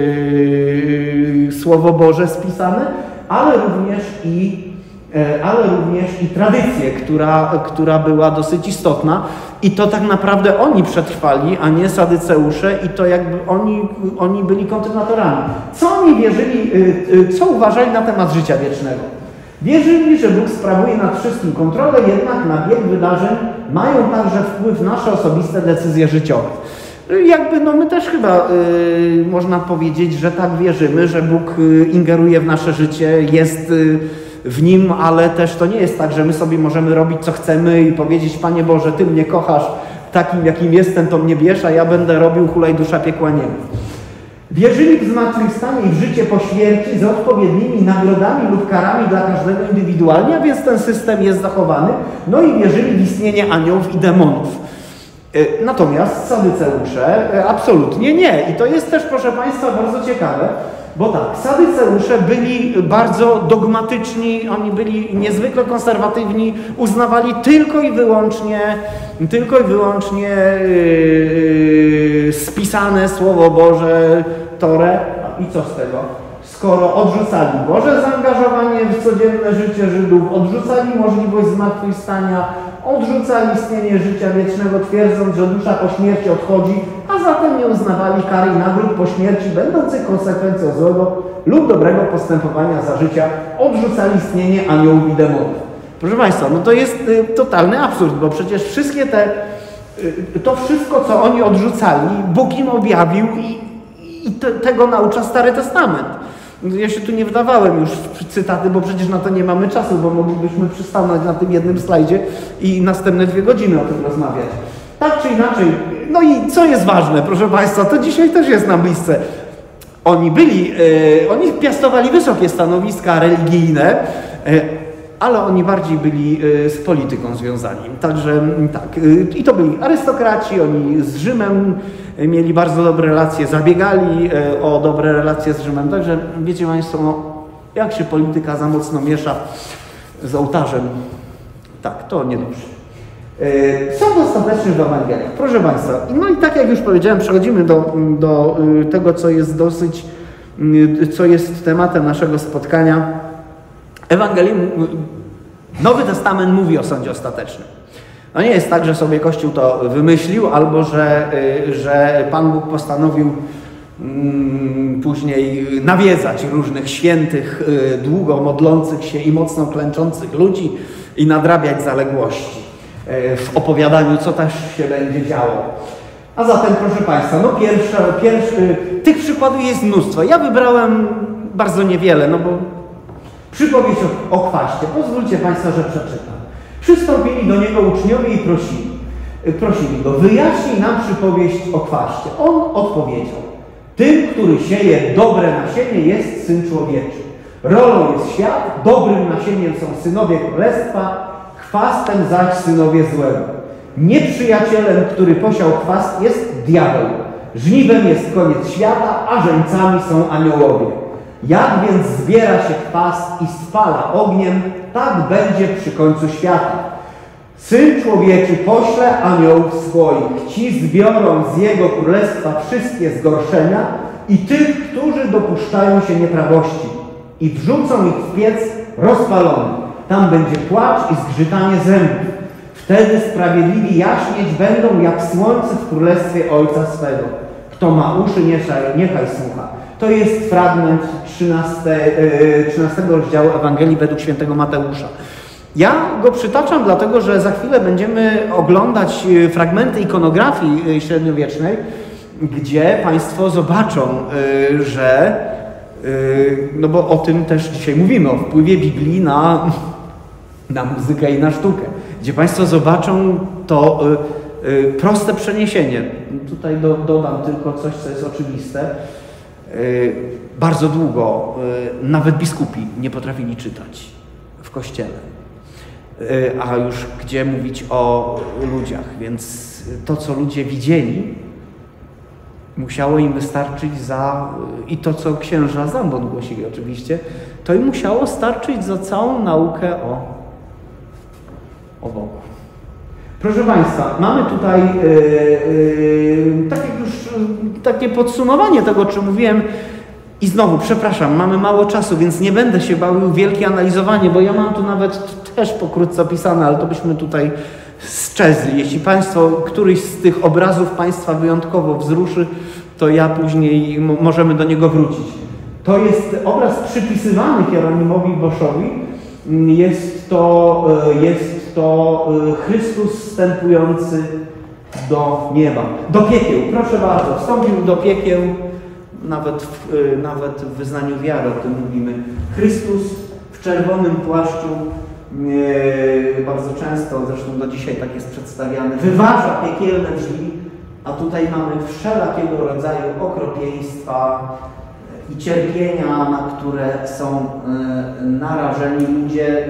e, Słowo Boże spisane, ale również i ale również i tradycję, która, która była dosyć istotna, i to tak naprawdę oni przetrwali, a nie sadyceusze, i to jakby oni, oni byli kontynuatorami. Co oni wierzyli, co uważali na temat życia wiecznego? Wierzyli, że Bóg sprawuje nad wszystkim kontrolę, jednak na bieg wydarzeń mają także wpływ nasze osobiste decyzje życiowe. Jakby, no my też chyba y, można powiedzieć, że tak wierzymy, że Bóg y, ingeruje w nasze życie, jest y, w nim, ale też to nie jest tak, że my sobie możemy robić co chcemy i powiedzieć: Panie Boże, Ty mnie kochasz takim, jakim jestem, to mnie bierz, a ja będę robił hulaj dusza piekła nie. Wierzyli w zmartwychwstanie i w życie po śmierci z odpowiednimi nagrodami lub karami dla każdego indywidualnie, a więc ten system jest zachowany. No i wierzyli w istnienie aniołów i demonów. Natomiast sadyceusze absolutnie nie. I to jest też, proszę Państwa, bardzo ciekawe, bo tak, sadyceusze byli bardzo dogmatyczni, oni byli niezwykle konserwatywni, uznawali tylko i wyłącznie, tylko i wyłącznie yy, spisane Słowo Boże, Torę. I co z tego? Skoro odrzucali Boże zaangażowanie w codzienne życie Żydów, odrzucali możliwość zmartwychwstania, odrzucali istnienie życia wiecznego, twierdząc, że dusza po śmierci odchodzi, a zatem nie uznawali kary i nagród po śmierci będących konsekwencją złego lub dobrego postępowania za życia, odrzucali istnienie aniołów i demonów. Proszę Państwa, no to jest y, totalny absurd, bo przecież wszystkie te, y, to wszystko, co oni odrzucali, Bóg im objawił i, i te, tego naucza Stary Testament. Ja się tu nie wdawałem już w cytaty, bo przecież na to nie mamy czasu, bo moglibyśmy przystanąć na tym jednym slajdzie i następne dwie godziny o tym rozmawiać. Tak czy inaczej, no i co jest ważne, proszę Państwa, to dzisiaj też jest na blisce. Oni byli, e, oni piastowali wysokie stanowiska religijne, e, ale oni bardziej byli e, z polityką związani. Także tak, e, i to byli arystokraci, oni z Rzymem mieli bardzo dobre relacje, zabiegali e, o dobre relacje z Rzymem. Także wiecie Państwo, no, jak się polityka za mocno miesza z ołtarzem, tak, to niedobrze. Są dostateczne w Ewangeliach. Proszę Państwa, no i tak jak już powiedziałem, przechodzimy do, do tego, co jest dosyć, co jest tematem naszego spotkania. Ewangelium, Nowy Testament mówi o sądzie ostatecznym. No nie jest tak, że sobie Kościół to wymyślił, albo że, że Pan Bóg postanowił później nawiedzać różnych świętych, długo modlących się i mocno klęczących ludzi i nadrabiać zaległości w opowiadaniu, co też się będzie działo. A zatem, proszę Państwa, no pierwsza, pierwszy, tych przykładów jest mnóstwo. Ja wybrałem bardzo niewiele, no bo przypowieść o, o chwaście. Pozwólcie Państwo, że przeczytam. Przystąpili do Niego uczniowie i prosili, prosili Go, wyjaśnij nam przypowieść o chwaście. On odpowiedział, tym, który sieje dobre nasienie, jest Syn Człowieczy. Rolą jest świat, dobrym nasieniem są synowie królestwa, chwastem zaś synowie złego. Nieprzyjacielem, który posiał chwast, jest diabeł. Żniwem jest koniec świata, a żeńcami są aniołowie. Jak więc zbiera się chwast i spala ogniem, tak będzie przy końcu świata. Syn Człowieczy pośle aniołów swoich. Ci zbiorą z Jego królestwa wszystkie zgorszenia i tych, którzy dopuszczają się nieprawości i wrzucą ich w piec rozpalony. Tam będzie płacz i zgrzytanie zębów. Wtedy sprawiedliwi jaśnieć będą jak słońce w królestwie Ojca swego. Kto ma uszy, niechaj, niechaj słucha. To jest fragment trzynastego rozdziału Ewangelii według świętego Mateusza. Ja go przytaczam dlatego, że za chwilę będziemy oglądać fragmenty ikonografii średniowiecznej, gdzie Państwo zobaczą, że, no bo o tym też dzisiaj mówimy, o wpływie Biblii na, na muzykę i na sztukę, gdzie Państwo zobaczą to proste przeniesienie. Tutaj do, dodam tylko coś, co jest oczywiste. Bardzo długo nawet biskupi nie potrafili czytać w kościele. A już gdzie mówić o ludziach, więc to, co ludzie widzieli, musiało im wystarczyć za, i to, co księża Zambon głosili oczywiście, to im musiało starczyć za całą naukę o, o Bogu. Proszę Państwa, mamy tutaj yy, yy, tak jak już yy, takie podsumowanie tego, o czym mówiłem. I znowu, przepraszam, mamy mało czasu, więc nie będę się bawił wielkie analizowanie, bo ja mam tu nawet też pokrótce opisane, ale to byśmy tutaj sczezli. Jeśli Państwo, któryś z tych obrazów Państwa wyjątkowo wzruszy, to ja później możemy do niego wrócić. To jest obraz przypisywany Hieronimowi Boschowi. Jest to, jest to Chrystus wstępujący do nieba, do piekieł. Proszę bardzo, wstąpił do piekieł. Nawet w, nawet w wyznaniu wiary o tym mówimy. Chrystus w czerwonym płaszczu, e, bardzo często, zresztą do dzisiaj tak jest przedstawiany, wyważa piekielne drzwi, a tutaj mamy wszelakiego rodzaju okropieństwa i cierpienia, na które są e, narażeni ludzie.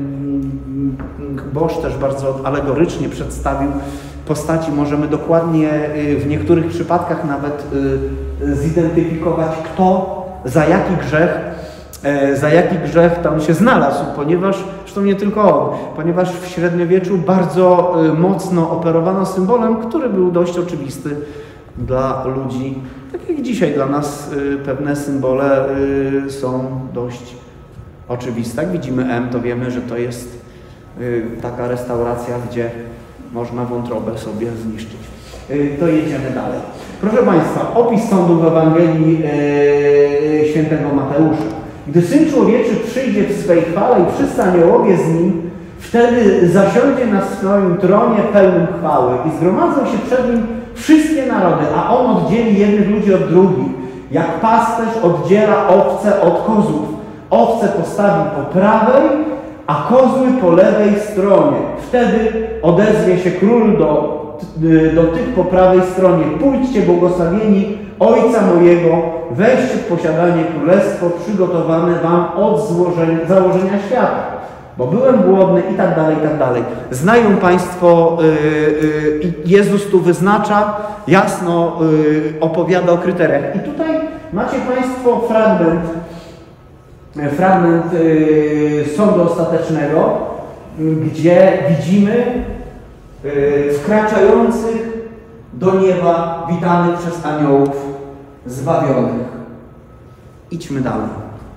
Boż też bardzo alegorycznie przedstawił postaci. Możemy dokładnie w niektórych przypadkach nawet zidentyfikować, kto za jaki grzech, za jaki grzech tam się znalazł, ponieważ, zresztą nie tylko on, ponieważ w średniowieczu bardzo mocno operowano symbolem, który był dość oczywisty dla ludzi. Tak jak dzisiaj dla nas pewne symbole są dość oczywiste. Jak widzimy M, to wiemy, że to jest taka restauracja, gdzie można wątrobę sobie zniszczyć. To jedziemy dalej. Proszę Państwa, opis sądu w Ewangelii e, świętego Mateusza. Gdy Syn Człowieczy przyjdzie w swej chwale i wszyscy aniołowie z Nim, wtedy zasiądzie na swoim tronie pełnym chwały i zgromadzą się przed Nim wszystkie narody, a On oddzieli jednych ludzi od drugich, jak pasterz oddziela owce od kozłów. Owce postawi po prawej, a kozły po lewej stronie. Wtedy odezwie się król do, do tych po prawej stronie. Pójdźcie, błogosławieni Ojca mojego, weźcie w posiadanie królestwo przygotowane wam od złożenia, założenia świata. Bo byłem głodny i tak dalej, i tak dalej. Znają Państwo, yy, yy, Jezus tu wyznacza, jasno yy, opowiada o kryteriach. I tutaj macie Państwo fragment, fragment yy, sądu ostatecznego, gdzie widzimy yy, wkraczających do nieba, witanych przez aniołów, zbawionych. Idźmy dalej.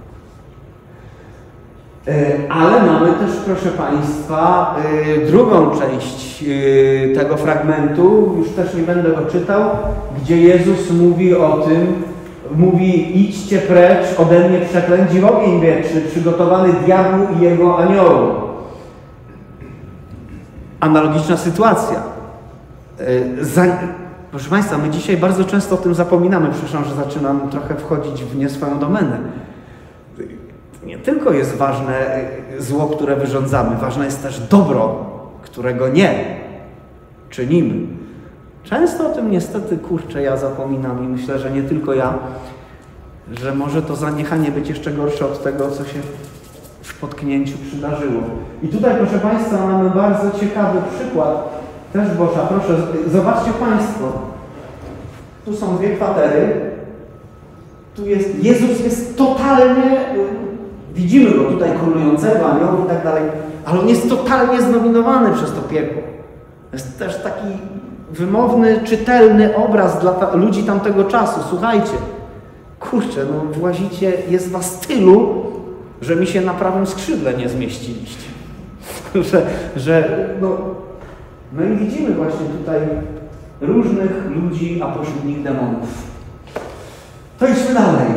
Yy, ale mamy też, proszę Państwa, yy, drugą część yy, tego fragmentu, już też nie będę go czytał, gdzie Jezus mówi o tym, mówi: idźcie precz ode mnie, przeklęci ogień wieczny, przygotowany diabłu i jego aniołom. Analogiczna sytuacja. Za... Proszę Państwa, my dzisiaj bardzo często o tym zapominamy. Przepraszam, że zaczynam trochę wchodzić w nie swoją domenę. Nie tylko jest ważne zło, które wyrządzamy, ważne jest też dobro, którego nie czynimy. Często o tym niestety, kurczę, ja zapominam i myślę, że nie tylko ja, że może to zaniechanie być jeszcze gorsze od tego, co się w potknięciu przydarzyło. I tutaj, proszę Państwa, mamy bardzo ciekawy przykład też Boża. Proszę, zobaczcie Państwo. Tu są dwie kwatery. Tu jest, Jezus jest totalnie, widzimy go tutaj królującego, aniołów i tak dalej, ale on jest totalnie zdominowany przez to piekło. Jest też taki wymowny, czytelny obraz dla ta, ludzi tamtego czasu. Słuchajcie, kurczę, no włazicie, jest was tylu, że mi się na prawym skrzydle nie zmieściliście. że, że no, no i widzimy właśnie tutaj różnych ludzi, a pośród nich demonów. To idźmy dalej.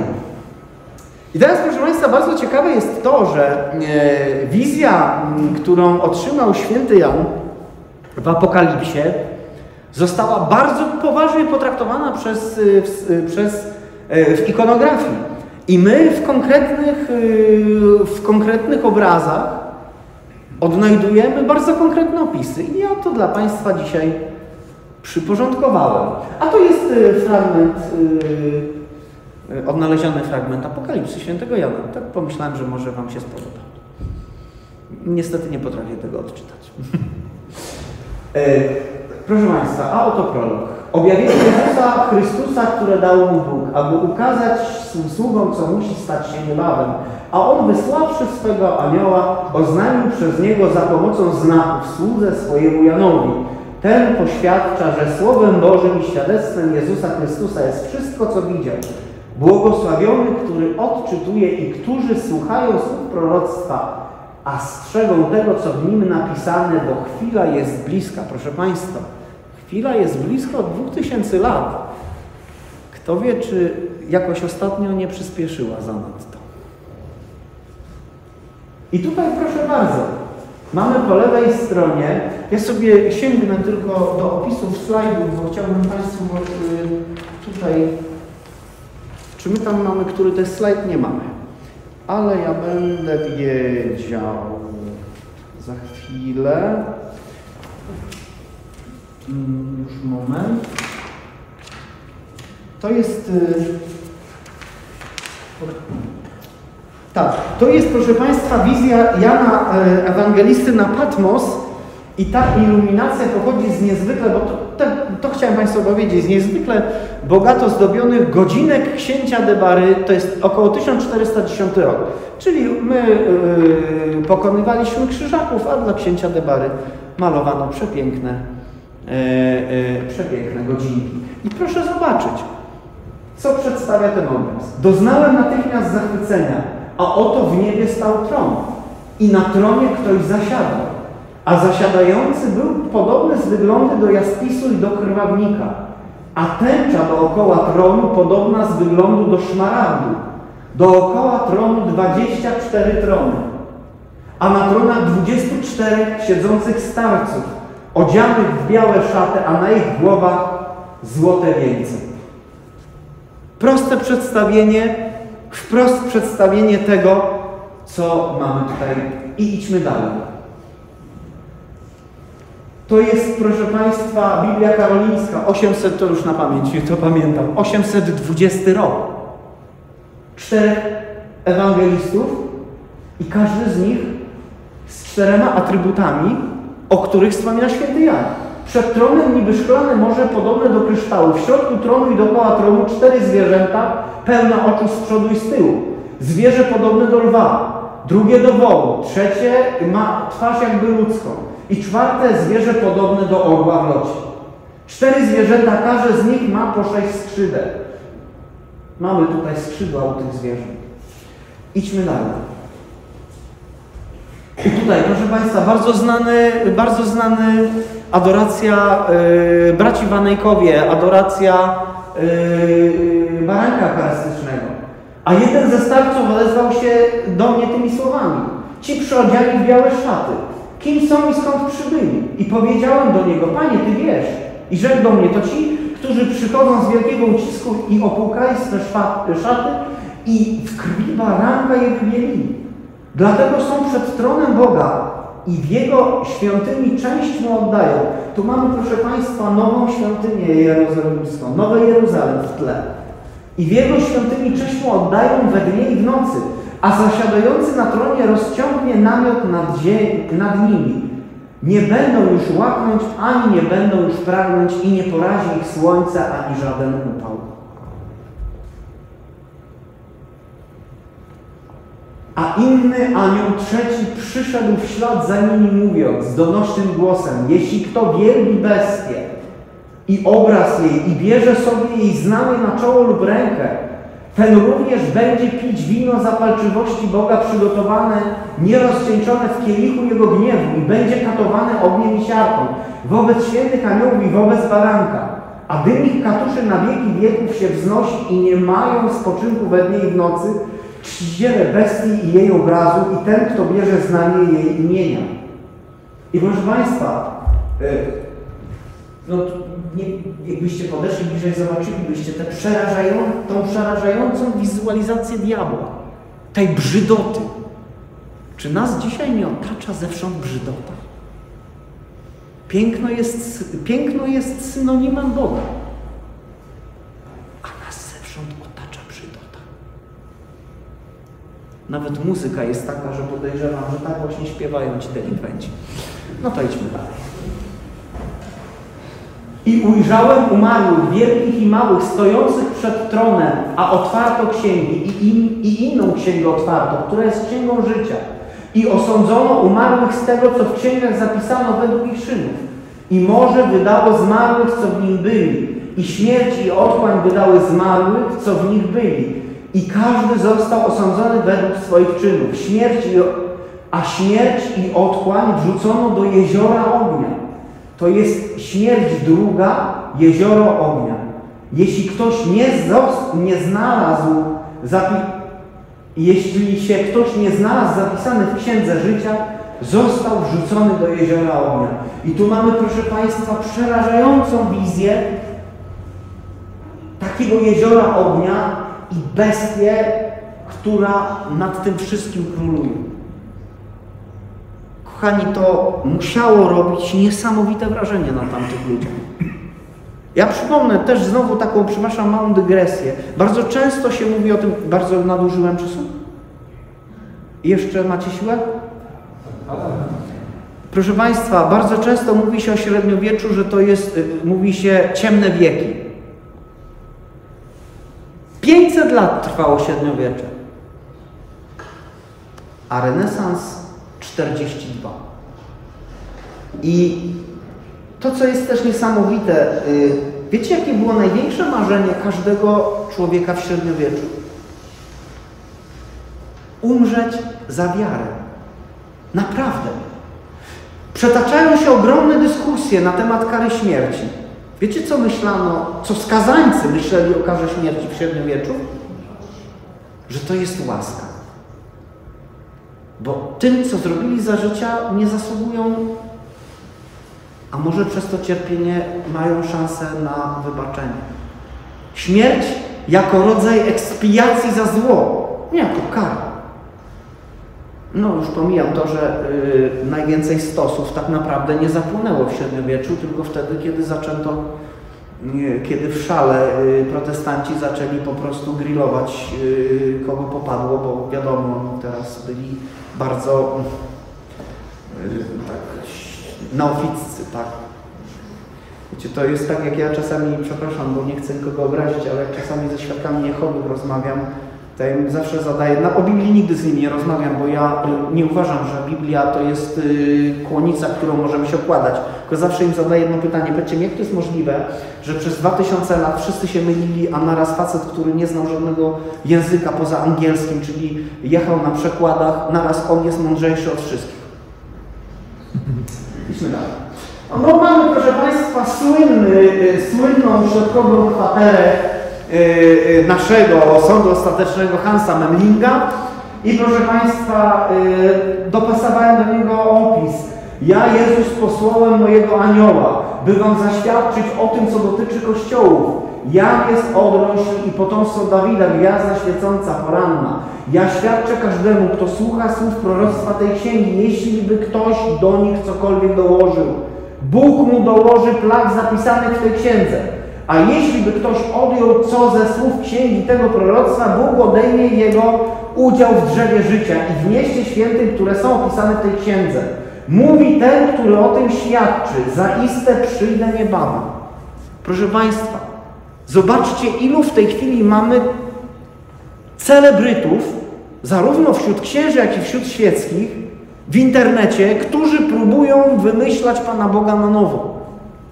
I teraz, proszę Państwa, bardzo ciekawe jest to, że e, wizja, m, którą otrzymał święty Jan w Apokalipsie, została bardzo poważnie potraktowana przez, e, w, przez, e, w ikonografii. I my w konkretnych, e, w konkretnych obrazach odnajdujemy bardzo konkretne opisy. I ja to dla Państwa dzisiaj przyporządkowałem. A to jest e, fragment... E, odnaleziony fragment Apokalipsy świętego Jana. Tak pomyślałem, że może Wam się spodoba. Niestety nie potrafię tego odczytać. e, proszę Państwa, a oto prolog. Objawienie Jezusa Chrystusa, które dał mu Bóg, aby ukazać swym sługom, co musi stać się niebawem. A On, wysławszy swego anioła, oznajmił przez niego za pomocą znaków słudze swojemu Janowi. Ten poświadcza, że Słowem Bożym i świadectwem Jezusa Chrystusa jest wszystko, co widział. Błogosławiony, który odczytuje i którzy słuchają słów proroctwa, a strzegą tego, co w nim napisane, bo chwila jest bliska. Proszę Państwa, chwila jest bliska od dwóch tysięcy lat. Kto wie, czy jakoś ostatnio nie przyspieszyła zanadto. I tutaj, proszę bardzo, mamy po lewej stronie, ja sobie sięgnę tylko do opisów slajdów, bo chciałbym Państwu tutaj... Czy my tam mamy, który to jest slajd? Nie mamy. Ale ja będę wiedział za chwilę. Już moment. To jest... Tak, to jest, proszę Państwa, wizja Jana Ewangelisty na Patmos. I ta iluminacja pochodzi z niezwykle, bo to, to, to chciałem Państwu powiedzieć, z niezwykle bogato zdobionych godzinek księcia Debary, to jest około tysiąc czterysta dziesiąty rok. Czyli my yy, pokonywaliśmy krzyżaków, a dla księcia Debary malowano przepiękne, yy, yy, przepiękne godzinki. I proszę zobaczyć, co przedstawia ten obraz. Doznałem natychmiast zachwycenia, a oto w niebie stał tron i na tronie ktoś zasiadał. A zasiadający był podobny z wyglądu do jaspisu i do krwawnika, a tęcza dookoła tronu podobna z wyglądu do szmaragdu. Dookoła tronu dwadzieścia cztery trony, a na tronach dwudziestu czterech siedzących starców, odzianych w białe szaty, a na ich głowach złote wieńce. Proste przedstawienie, wprost przedstawienie tego, co mamy tutaj. I idźmy dalej. To jest, proszę Państwa, Biblia Karolińska, osiemset, to już na pamięć, to pamiętam, osiemset dwudziesty rok. Czterech ewangelistów i każdy z nich z czterema atrybutami, o których wspomina święty Jan. Przed tronem niby szklane morze podobne do kryształu. W środku tronu i dookoła tronu cztery zwierzęta, pełne oczu z przodu i z tyłu. Zwierzę podobne do lwa, drugie do wołu, trzecie ma twarz jakby ludzką. I czwarte zwierzę podobne do orła w locie. Cztery zwierzęta, każde z nich ma po sześć skrzydeł. Mamy tutaj skrzydła u tych zwierząt. Idźmy dalej. I tutaj, proszę Państwa, bardzo znany, bardzo znany adoracja yy, braci w Anejkowie, adoracja yy, baranka eucharystycznego. A jeden ze starców odezwał się do mnie tymi słowami. Ci przyodziani w białe szaty. Kim są i skąd przybyli? I powiedziałem do niego, Panie, Ty wiesz. I rzekł do mnie, to ci, którzy przychodzą z wielkiego ucisku i opłukali swe szaty i w krwi baranka je wybielili. Dlatego są przed tronem Boga i w Jego świątyni część Mu oddają. Tu mamy, proszę Państwa, nową świątynię jerozolimską, Nowe Jeruzalem w tle. I w Jego świątyni część Mu oddają we dnie i w nocy, a zasiadający na tronie rozciągnie namiot nad, zie- nad nimi. Nie będą już łaknąć, ani nie będą już pragnąć i nie porazi ich słońce, ani żaden upał. A inny anioł trzeci przyszedł w ślad za nimi, mówiąc z donośnym głosem, jeśli kto wielbi bestię i obraz jej i bierze sobie jej znamię na czoło lub rękę, ten również będzie pić wino zapalczywości Boga przygotowane, nierozcieńczone w kielichu Jego gniewu i będzie katowany ogniem i siarką wobec świętych aniołów i wobec baranka. A dym ich katuszy na wieki wieków się wznosi i nie mają spoczynku we dnie i w nocy, czciciele bestii i jej obrazu i ten, kto bierze znamię jej imienia. I proszę Państwa, no, nie, jakbyście podeszli bliżej, zobaczylibyście tę przerażają, tą przerażającą wizualizację diabła, tej brzydoty. Czy nas dzisiaj nie otacza zewsząd brzydota? Piękno jest, piękno jest synonimem Boga, a nas zewsząd otacza brzydota. Nawet muzyka jest taka, że podejrzewam, że tak właśnie śpiewają ci delikwenci. No to idźmy dalej. I ujrzałem umarłych, wielkich i małych, stojących przed tronem, a otwarto księgi i, in, i inną księgę otwarto, która jest księgą życia. I osądzono umarłych z tego, co w księgach zapisano według ich czynów. I morze wydało zmarłych, co w nim byli. I śmierć i otchłań wydały zmarłych, co w nich byli. I każdy został osądzony według swoich czynów. Śmierć i, a śmierć i otchłań wrzucono do jeziora ognia. To jest śmierć druga, jezioro ognia. Jeśli ktoś nie, nie znalazł, zapi- jeśli się ktoś nie znalazł zapisany w Księdze Życia, został wrzucony do jeziora ognia. I tu mamy, proszę Państwa, przerażającą wizję takiego jeziora ognia i bestię, która nad tym wszystkim króluje. Kochani, to musiało robić niesamowite wrażenie na tamtych ludziach. Ja przypomnę też znowu taką, przepraszam, małą dygresję. Bardzo często się mówi o tym, bardzo nadużyłem czasu? Jeszcze macie siłę? Proszę Państwa, bardzo często mówi się o średniowieczu, że to jest, mówi się ciemne wieki. pięćset lat trwało średniowiecze, a renesans czterdzieści dwa. I to, co jest też niesamowite, wiecie, jakie było największe marzenie każdego człowieka w średniowieczu? Umrzeć za wiarę. Naprawdę. Przetaczają się ogromne dyskusje na temat kary śmierci. Wiecie, co myślano, co skazańcy myśleli o karze śmierci w średniowieczu? Że to jest łaska. Bo tym, co zrobili za życia, nie zasługują, a może przez to cierpienie mają szansę na wybaczenie. Śmierć jako rodzaj ekspiacji za zło, nie jako kara. No już pomijam to, że yy, najwięcej stosów tak naprawdę nie zapłonęło w średniowieczu, tylko wtedy, kiedy zaczęto, yy, kiedy w szale yy, protestanci zaczęli po prostu grillować yy, kogo popadło, bo wiadomo, teraz byli bardzo yy, tak, neoficcy, tak. Wiecie, to jest tak, jak ja czasami, przepraszam, bo nie chcę nikogo obrazić, ale jak czasami ze świadkami Jehowy rozmawiam, to ja im zawsze zadaję, no, o Biblii nigdy z nimi nie rozmawiam, bo ja y, nie uważam, że Biblia to jest y, kłonica, którą możemy się okładać. Tylko zawsze im zadaję jedno pytanie, powiedzcie mi, jak to jest możliwe, że przez dwa tysiące lat wszyscy się mylili, a naraz facet, który nie znał żadnego języka poza angielskim, czyli jechał na przekładach, naraz on jest mądrzejszy od wszystkich. Idźmy dalej. No mamy, proszę Państwa, słynny, y, słynną środkową kwaterę yy, naszego sądu ostatecznego Hansa Memlinga i proszę Państwa, yy, dopasowałem do niego opis. Ja, Jezus, posłałem mojego anioła, by wam zaświadczyć o tym, co dotyczy kościołów. Jam jest odrośl i potomstwo Dawida, gwiazda świecąca, poranna. Ja świadczę każdemu, kto słucha słów proroctwa tej księgi, jeśli by ktoś do nich cokolwiek dołożył. Bóg mu dołoży plag zapisanych w tej księdze. A jeśli by ktoś odjął co ze słów księgi tego proroctwa, Bóg odejmie jego udział w drzewie życia i w mieście świętym, które są opisane w tej księdze. Mówi ten, który o tym świadczy, zaiste przyjdę niebawem. Proszę Państwa, zobaczcie, ilu w tej chwili mamy celebrytów, zarówno wśród księży, jak i wśród świeckich, w internecie, którzy próbują wymyślać Pana Boga na nowo.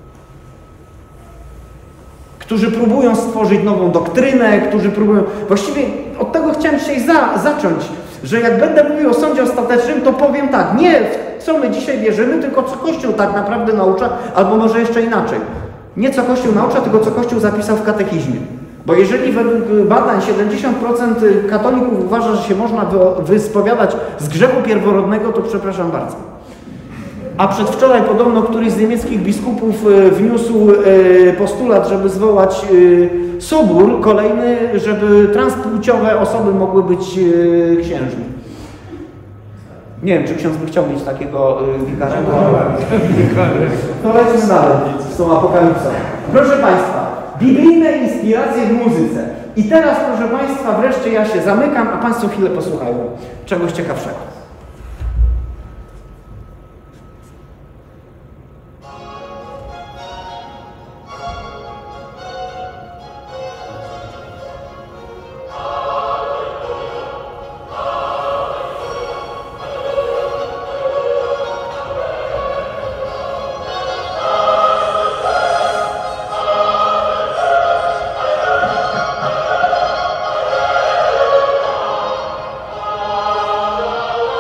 Którzy próbują stworzyć nową doktrynę, którzy próbują... Właściwie od tego chciałem dzisiaj za, zacząć, że jak będę mówił o sądzie ostatecznym, to powiem tak, nie w co my dzisiaj wierzymy, tylko co Kościół tak naprawdę naucza, albo może jeszcze inaczej. Nie co Kościół naucza, tylko co Kościół zapisał w katechizmie. Bo jeżeli według badań siedemdziesiąt procent katolików uważa, że się można wyspowiadać z grzechu pierworodnego, to przepraszam bardzo. A przedwczoraj podobno któryś z niemieckich biskupów wniósł postulat, żeby zwołać sobór kolejny, żeby transpłciowe osoby mogły być księżmi. Nie wiem, czy ksiądz by chciał mieć takiego wikarza. To lecimy dalej z tą apokalipsą. Proszę Państwa, biblijne inspiracje w muzyce. I teraz, proszę Państwa, wreszcie ja się zamykam, a Państwo chwilę posłuchają czegoś ciekawszego. Oh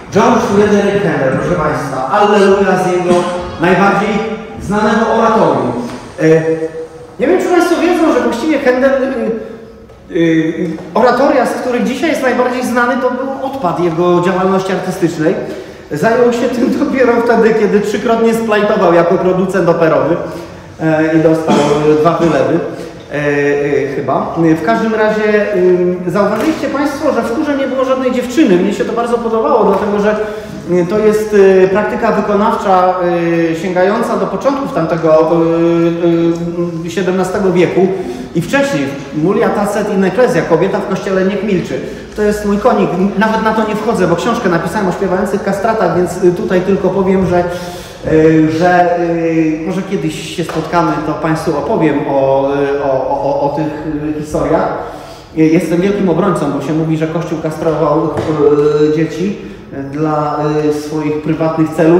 George Frederick Handel, proszę Państwa, Alleluja z jego najbardziej znanego oratorium. Nie wiem, czy Państwo wiedzą, że właściwie Handel, oratoria, z których dzisiaj jest najbardziej znany, to był odpad jego działalności artystycznej. Zajął się tym dopiero wtedy, kiedy trzykrotnie splajtował jako producent operowy i dostał dwa wylewy. E, e, chyba. W każdym razie e, zauważyliście Państwo, że w chórze nie było żadnej dziewczyny. Mnie się to bardzo podobało, dlatego że to jest e, praktyka wykonawcza e, sięgająca do początków tamtego e, e, siedemnastego wieku i wcześniej. Mulia Tacet in Ecclesia, kobieta w kościele niech milczy. To jest mój konik. Nawet na to nie wchodzę, bo książkę napisałem o śpiewających kastratach, więc tutaj tylko powiem, że że może kiedyś się spotkamy, to Państwu opowiem o, o, o, o tych historiach. Jestem wielkim obrońcą, bo się mówi, że Kościół kastrował dzieci dla swoich prywatnych celów.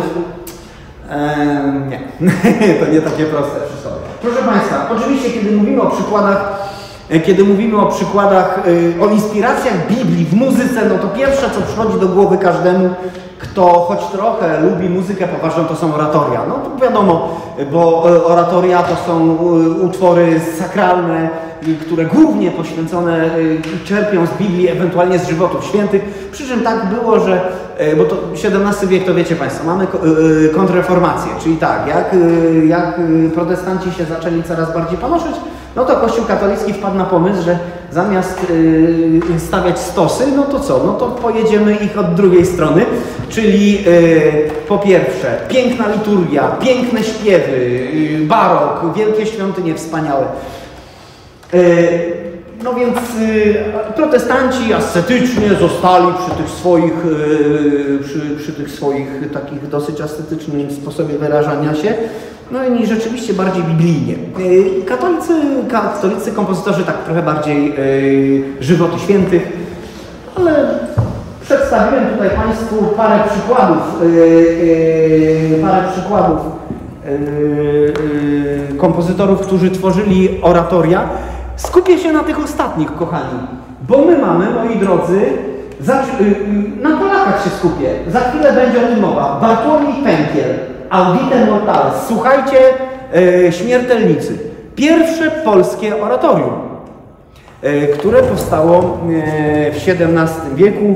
Ehm, nie, to nie takie proste przysłowie. Proszę Państwa, oczywiście kiedy mówimy o przykładach, kiedy mówimy o przykładach, o inspiracjach Biblii w muzyce, no to pierwsze, co przychodzi do głowy każdemu, kto choć trochę lubi muzykę poważną, to są oratoria. No to wiadomo, bo oratoria to są utwory sakralne, które głównie poświęcone czerpią z Biblii, ewentualnie z żywotów świętych. Przy czym tak było, że, bo to siedemnasty wiek, to wiecie Państwo, mamy kontrreformację, czyli tak, jak, jak protestanci się zaczęli coraz bardziej panoszyć, no to Kościół katolicki wpadł na pomysł, że zamiast yy, stawiać stosy, no to co? No to pojedziemy ich od drugiej strony, czyli yy, po pierwsze piękna liturgia, piękne śpiewy, yy, barok, wielkie świątynie wspaniałe. Yy, no więc yy, protestanci ascetycznie zostali przy tych swoich, yy, przy, przy tych swoich takich dosyć ascetycznym sposobie wyrażania się. No i rzeczywiście bardziej biblijnie. Katolicy, katolicy kompozytorzy tak trochę bardziej yy, żywoty świętych, ale przedstawiłem tutaj Państwu parę przykładów, yy, yy, parę przykładów yy, yy, kompozytorów, którzy tworzyli oratoria. Skupię się na tych ostatnich, kochani, bo my mamy, moi drodzy, za, yy, na Polakach się skupię. Za chwilę będzie o tym mowa. Bartłomiej Pękiel, Audite Mortales. Słuchajcie, e, śmiertelnicy. Pierwsze polskie oratorium, e, które powstało e, w siedemnastym wieku.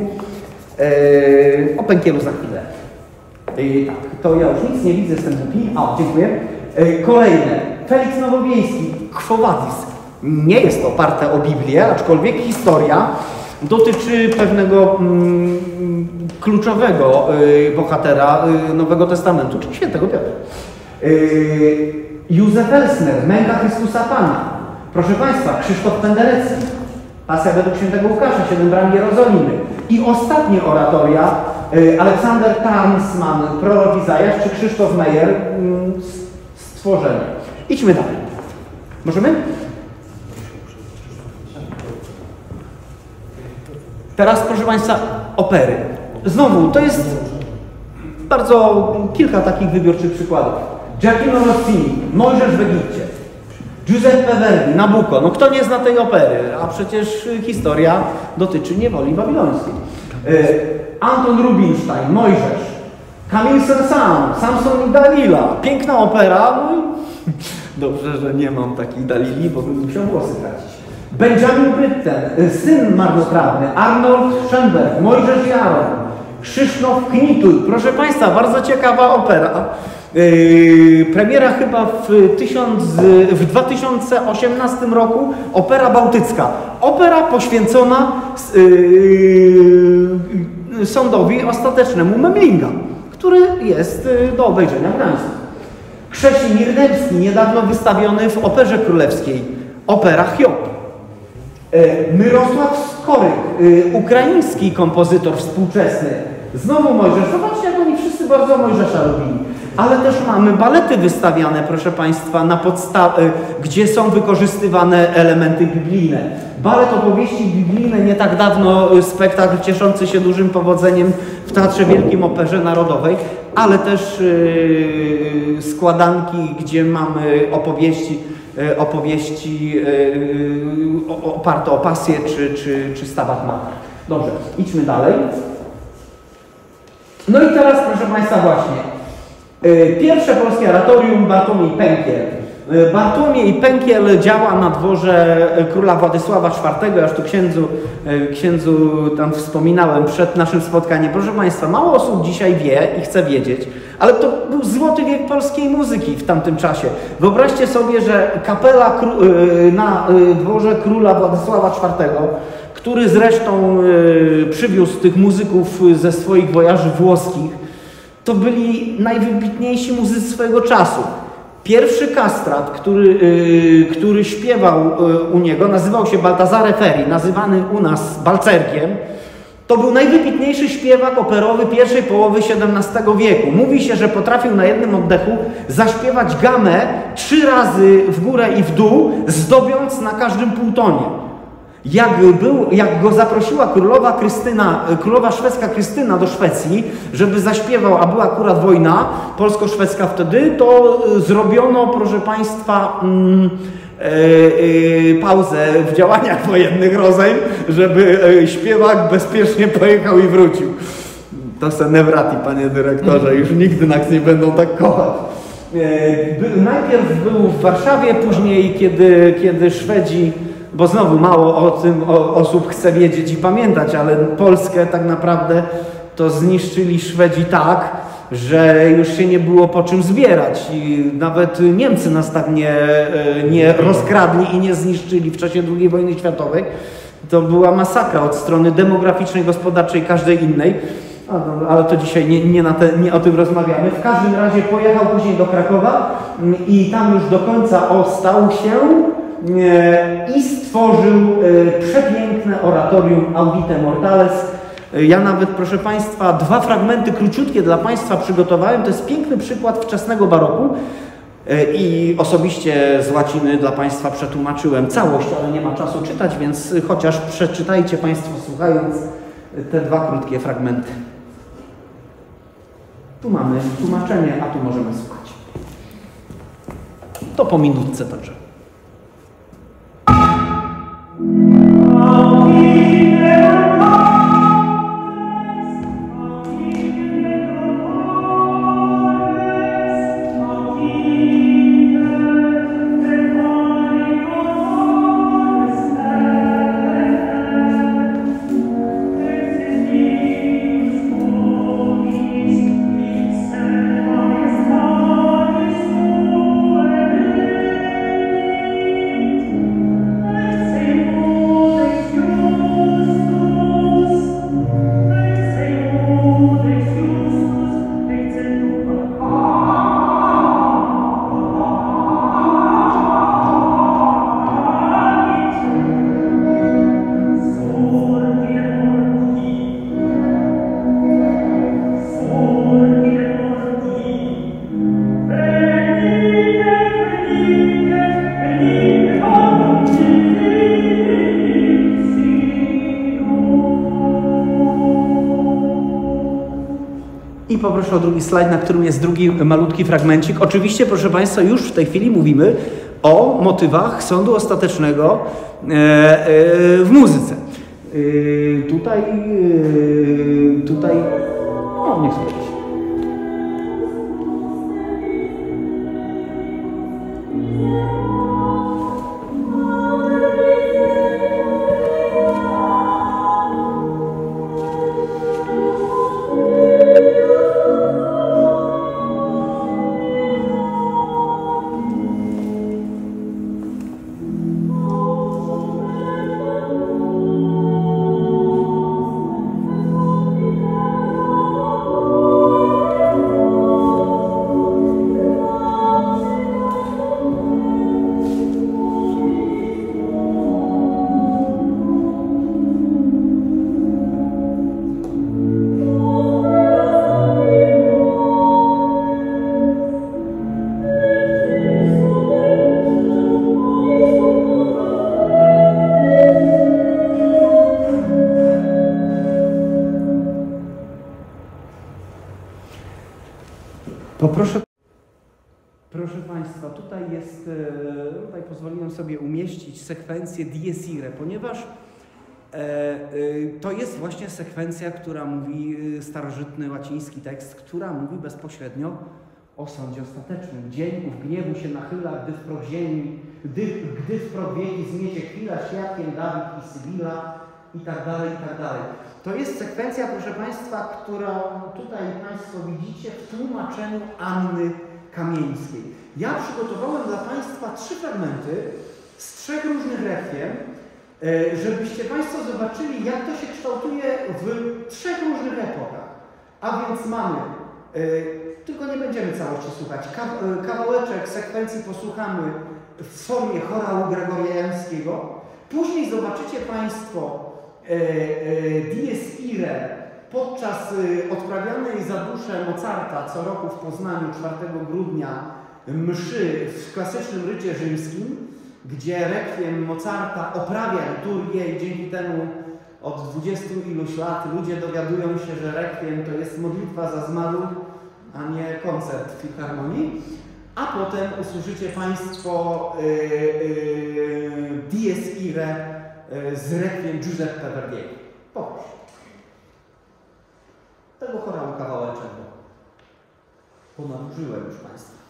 E, o Pękielu za chwilę. E, tak, to ja już nic nie widzę, jestem głupi. O, dziękuję. E, kolejne. Felix Nowowiejski, Quo Vadis. Nie jest oparte o Biblię, aczkolwiek historia dotyczy pewnego mm, kluczowego y, bohatera y, Nowego Testamentu, czyli świętego Piotra. Y, Józef Elsner, Męka Chrystusa Pana. Proszę Państwa, Krzysztof Penderecki, Pasja według świętego Łukasza, Siedem bram Jerozolimy. I ostatnie oratoria, y, Aleksander Tarnsman, Prorok Izajasz, czy Krzysztof Meyer, y, Stworzenie. Idźmy dalej. Możemy? Teraz, proszę Państwa, opery. Znowu, to jest bardzo kilka takich wybiórczych przykładów. Giacomo Rossini, Mojżesz w Egipcie. Giuseppe Verdi, Nabucco. No kto nie zna tej opery? A przecież historia dotyczy niewoli babilońskiej. Anton Rubinstein, Mojżesz. Camille Saint-Saëns, Samson i Dalila. Piękna opera. No i dobrze, że nie mam takich Dalili, bo bym musiał włosy tracić. Benjamin Britten, syn marnotrawny, Arnold Schoenberg, Mojżesz Jaron, Krzysztof Knitl. Proszę Państwa, bardzo ciekawa opera. Yy, premiera chyba w, tysiąc, w dwa tysiące osiemnastym roku, opera bałtycka. Opera poświęcona yy, sądowi ostatecznemu Memlinga, który jest do obejrzenia w Gdańsku. Krzesimir Dębski, niedawno wystawiony w Operze Królewskiej, opera Hiob. Myrosław Skoryk, ukraiński kompozytor współczesny. Znowu Mojżesz. Zobaczcie, jak oni wszyscy bardzo Mojżesza lubili. Ale też mamy balety wystawiane, proszę Państwa, na podstawie, gdzie są wykorzystywane elementy biblijne. Balet opowieści biblijne, nie tak dawno spektakl cieszący się dużym powodzeniem w Teatrze Wielkim Operze Narodowej, ale też yy, składanki, gdzie mamy opowieści, yy, opowieści yy, oparte o pasję czy, czy, czy Stabat Mater. Dobrze, idźmy dalej. No i teraz, proszę Państwa, właśnie. Pierwsze polskie oratorium Bartłomiej Pękiel. Bartłomiej Pękiel działa na dworze króla Władysława czwartego. Ja już tu księdzu, księdzu tam wspominałem przed naszym spotkaniem. Proszę Państwa, mało osób dzisiaj wie i chce wiedzieć, ale to był złoty wiek polskiej muzyki w tamtym czasie. Wyobraźcie sobie, że kapela na dworze króla Władysława czwartego, który zresztą przywiózł tych muzyków ze swoich wojaży włoskich, to byli najwybitniejsi muzycy swojego czasu. Pierwszy kastrat, który, yy, który śpiewał yy, u niego, nazywał się Baltazare Ferri, nazywany u nas Balcerkiem. To był najwybitniejszy śpiewak operowy pierwszej połowy siedemnastego wieku. Mówi się, że potrafił na jednym oddechu zaśpiewać gamę trzy razy w górę i w dół, zdobiąc na każdym półtonie. Jak, był, jak go zaprosiła królowa Krystyna, królowa szwedzka Krystyna do Szwecji, żeby zaśpiewał, a była akurat wojna polsko-szwedzka wtedy, to zrobiono, proszę Państwa, mm, e, e, pauzę w działaniach wojennych rozejm, żeby e, śpiewak bezpiecznie pojechał i wrócił. To se nie wrati, panie dyrektorze, już nigdy nas nie będą tak kochać. E, by, najpierw był w Warszawie, później, kiedy, kiedy Szwedzi, bo znowu mało o tym o, osób chce wiedzieć i pamiętać, ale Polskę tak naprawdę to zniszczyli Szwedzi tak, że już się nie było po czym zbierać i nawet Niemcy nas tak nie, nie rozkradli i nie zniszczyli w czasie drugiej wojny światowej. To była masakra od strony demograficznej, gospodarczej, każdej innej, ale to dzisiaj nie, nie, na te, nie o tym rozmawiamy. W każdym razie pojechał później do Krakowa i tam już do końca ostał się i stworzył przepiękne oratorium Audite Mortales. Ja nawet, proszę Państwa, dwa fragmenty króciutkie dla Państwa przygotowałem. To jest piękny przykład wczesnego baroku i osobiście z łaciny dla Państwa przetłumaczyłem całość, ale nie ma czasu czytać, więc chociaż przeczytajcie Państwo, słuchając te dwa krótkie fragmenty. Tu mamy tłumaczenie, a tu możemy słuchać. To po minutce także. Poproszę o drugi slajd, na którym jest drugi malutki fragmencik. Oczywiście, proszę Państwa, już w tej chwili mówimy o motywach sądu ostatecznego e, e, w muzyce. E, tutaj, e, tutaj, no niech sobie. Poproszę, proszę Państwa, tutaj jest, tutaj pozwoliłem sobie umieścić sekwencję Dies Irae, ponieważ To jest właśnie sekwencja, która mówi, starożytny łaciński tekst, która mówi bezpośrednio o sądzie ostatecznym. Dzień ów gniewu się nachyla, gdy w prog ziemi, gdy, gdy w prog wieki zmiecie chwila, świadkiem Dawid i Sybilla i tak dalej, i tak dalej. To jest sekwencja, proszę Państwa, którą tutaj Państwo widzicie w tłumaczeniu Anny Kamieńskiej. Ja przygotowałem dla Państwa trzy fragmenty z trzech różnych rekwiem, żebyście Państwo zobaczyli, jak to się kształtuje w trzech różnych epokach. A więc mamy, tylko nie będziemy całości słuchać, kawałeczek sekwencji posłuchamy w formie chorału gregoriańskiego. Później zobaczycie Państwo Dies Irae podczas odprawianej za duszę Mozarta co roku w Poznaniu czwartego grudnia mszy w klasycznym rycie rzymskim, gdzie rekwiem Mozarta oprawia liturgię i dzięki temu od dwudziestu iluś lat ludzie dowiadują się, że rekwiem to jest modlitwa za zmarłych, a nie koncert w filharmonii. A potem usłyszycie Państwo yy, yy, Dies Irae yy, z rekwiem Giuseppe Verdiego. Poproszę. Tego chorału kawałeczek, bo ponadużyłem już Państwa.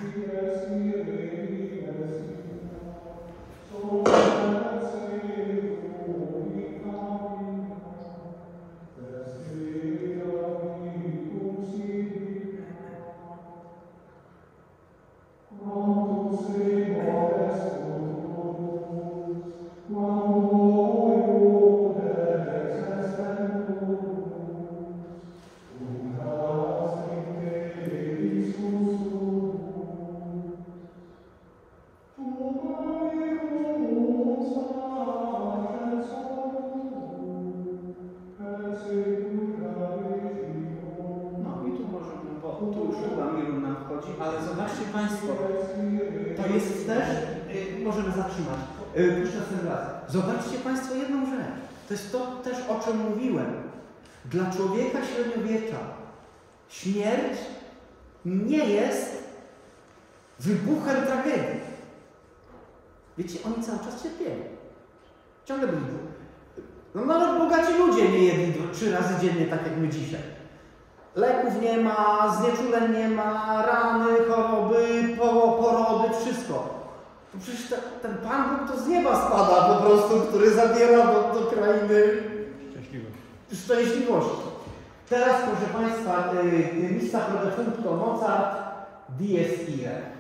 Zobaczcie Państwo jedną rzecz. To jest to też, o czym mówiłem. Dla człowieka średniowiecza śmierć nie jest wybuchem tragedii. Wiecie, oni cały czas cierpieli. Ciągle byli. No nawet bogaci ludzie nie jedli trzy razy dziennie, tak jak my dzisiaj. Leków nie ma, znieczuleń nie ma, rany, choroby, porody, wszystko. To przecież te, ten Pan Bóg to z nieba spada po prostu, który zabiera do, do krainy szczęśliwości. szczęśliwości. Teraz, proszę Państwa, y, Missa pro defuncto Mozart, Dies Irae.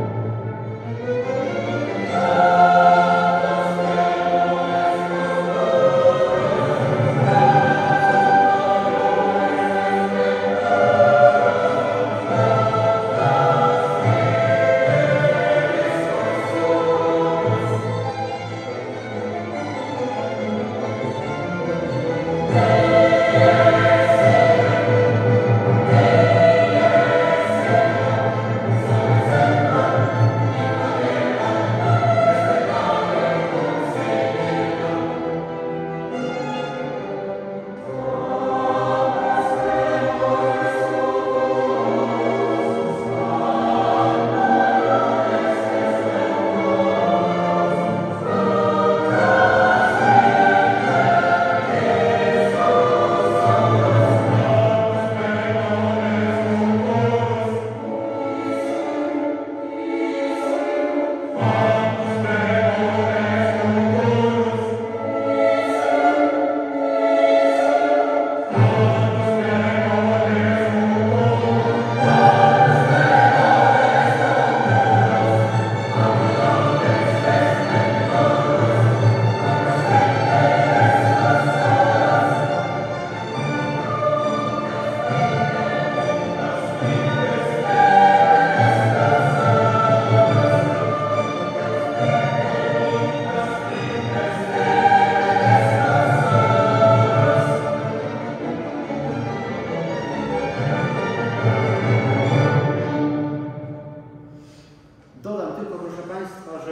Oh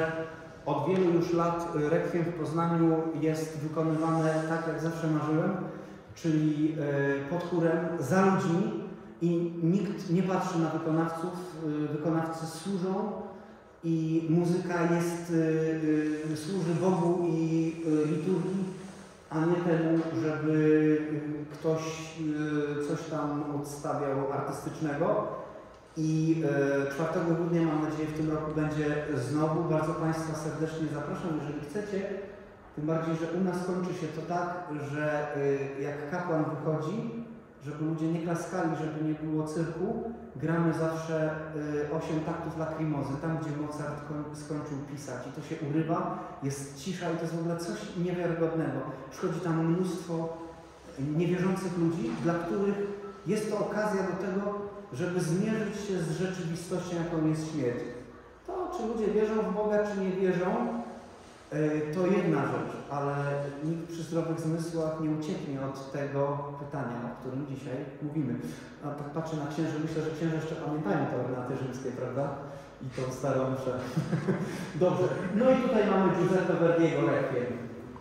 że od wielu już lat Rekwiem w Poznaniu jest wykonywane tak, jak zawsze marzyłem, czyli pod chórem, za ludźmi i nikt nie patrzy na wykonawców, wykonawcy służą i muzyka jest, służy Bogu i liturgii, a nie temu, żeby ktoś coś tam odstawiał artystycznego. I czwartego grudnia, mam nadzieję, w tym roku będzie znowu. Bardzo Państwa serdecznie zapraszam, jeżeli chcecie. Tym bardziej, że u nas kończy się to tak, że jak kapłan wychodzi, żeby ludzie nie klaskali, żeby nie było cyrku, gramy zawsze osiem taktów lakrimozy, tam gdzie Mozart skończył pisać. I to się urywa, jest cisza i to jest w ogóle coś niewiarygodnego. Przychodzi tam mnóstwo niewierzących ludzi, dla których jest to okazja do tego, żeby zmierzyć się z rzeczywistością, jaką jest śmierć. To, czy ludzie wierzą w Boga, czy nie wierzą, to jedna rzecz, ale nikt przy zdrowych zmysłach nie ucieknie od tego pytania, o którym dzisiaj mówimy. A tak patrzę na księży, myślę, że księży jeszcze pamiętają te ornaty rzymskie, prawda? I tą starą mszę. Dobrze. No i tutaj mamy Giuseppe Verdiego Requiem.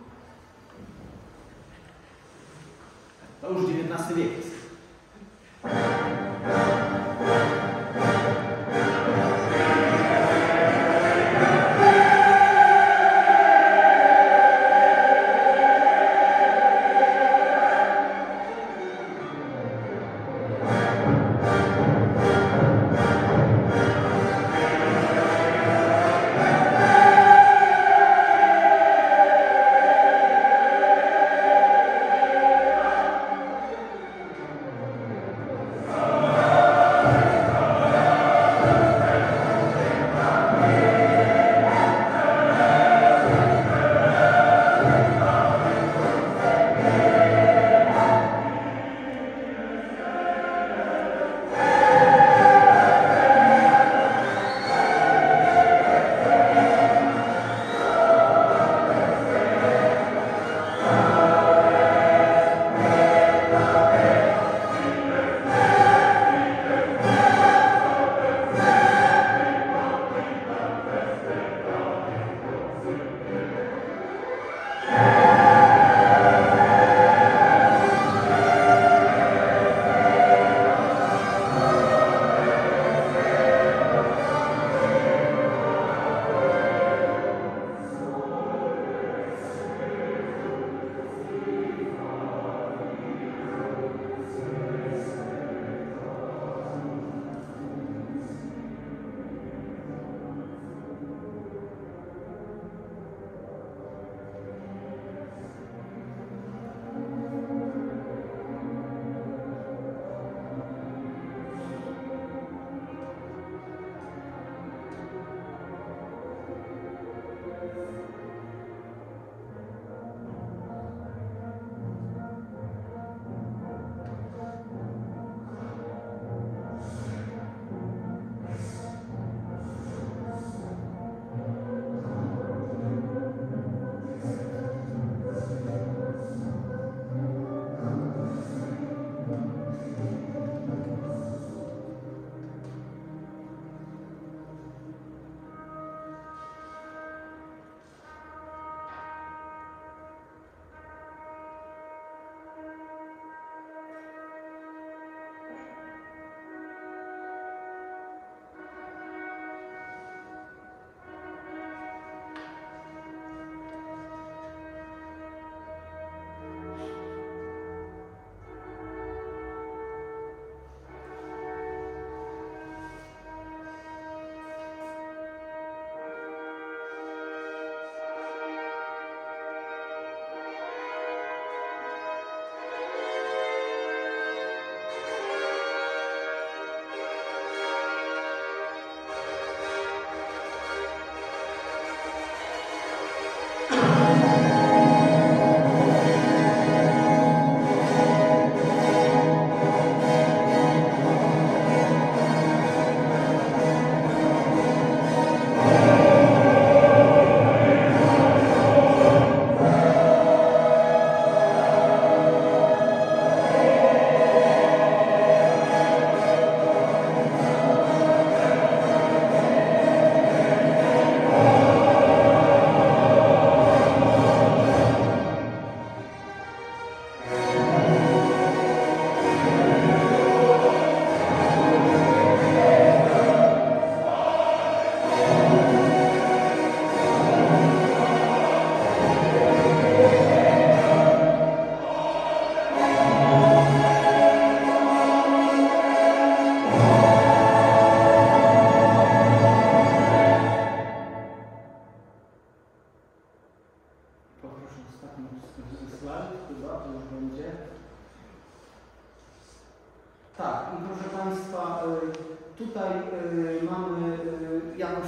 To już dziewiętnasty wiek jest. Thank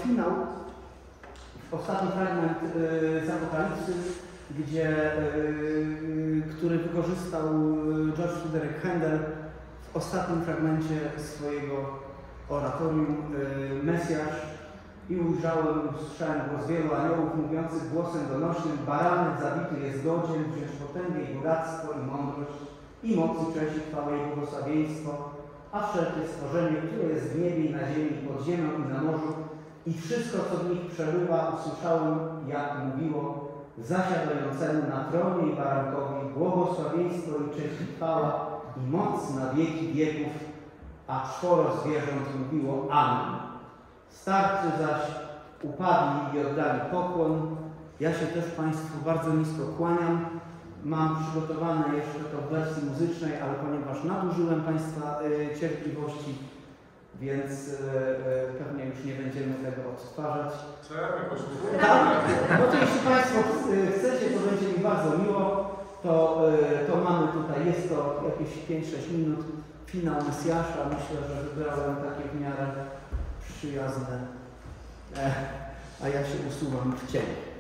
finał, ostatni fragment z Apokalipsy, gdzie, który wykorzystał George Frideric Händel w ostatnim fragmencie swojego oratorium Mesjasz. I ujrzałem, usłyszałem głos wielu aniołów mówiących głosem donośnym: Baranek zabity jest godzien wziąć potęgę i bogactwo i mądrość i moc i cześć i chwałę i błogosławieństwo, a wszelkie stworzenie, które jest w niebie i na ziemi, pod ziemią i na morzu i wszystko, co w nich przebywa, usłyszałem, jak mówiło zasiadającemu na tronie i barankowi błogosławieństwo i cześć i chwała i moc na wieki wieków, a czworo zwierząt mówiło Amen. Starcy zaś upadli i oddali pokłon. Ja się też Państwu bardzo nisko kłaniam. Mam przygotowane jeszcze to w wersji muzycznej, ale ponieważ nadużyłem Państwa y, cierpliwości, więc y, y, pewnie już nie będziemy tego odtwarzać. Tak, no to jeśli Państwo y, chcecie, to będzie mi bardzo miło. To, y, to mamy tutaj, jest to jakieś pięć sześć minut. Finał Mesjasza. Myślę, że wybrałem takie w miarę przyjazne, a ja się usuwam w cień.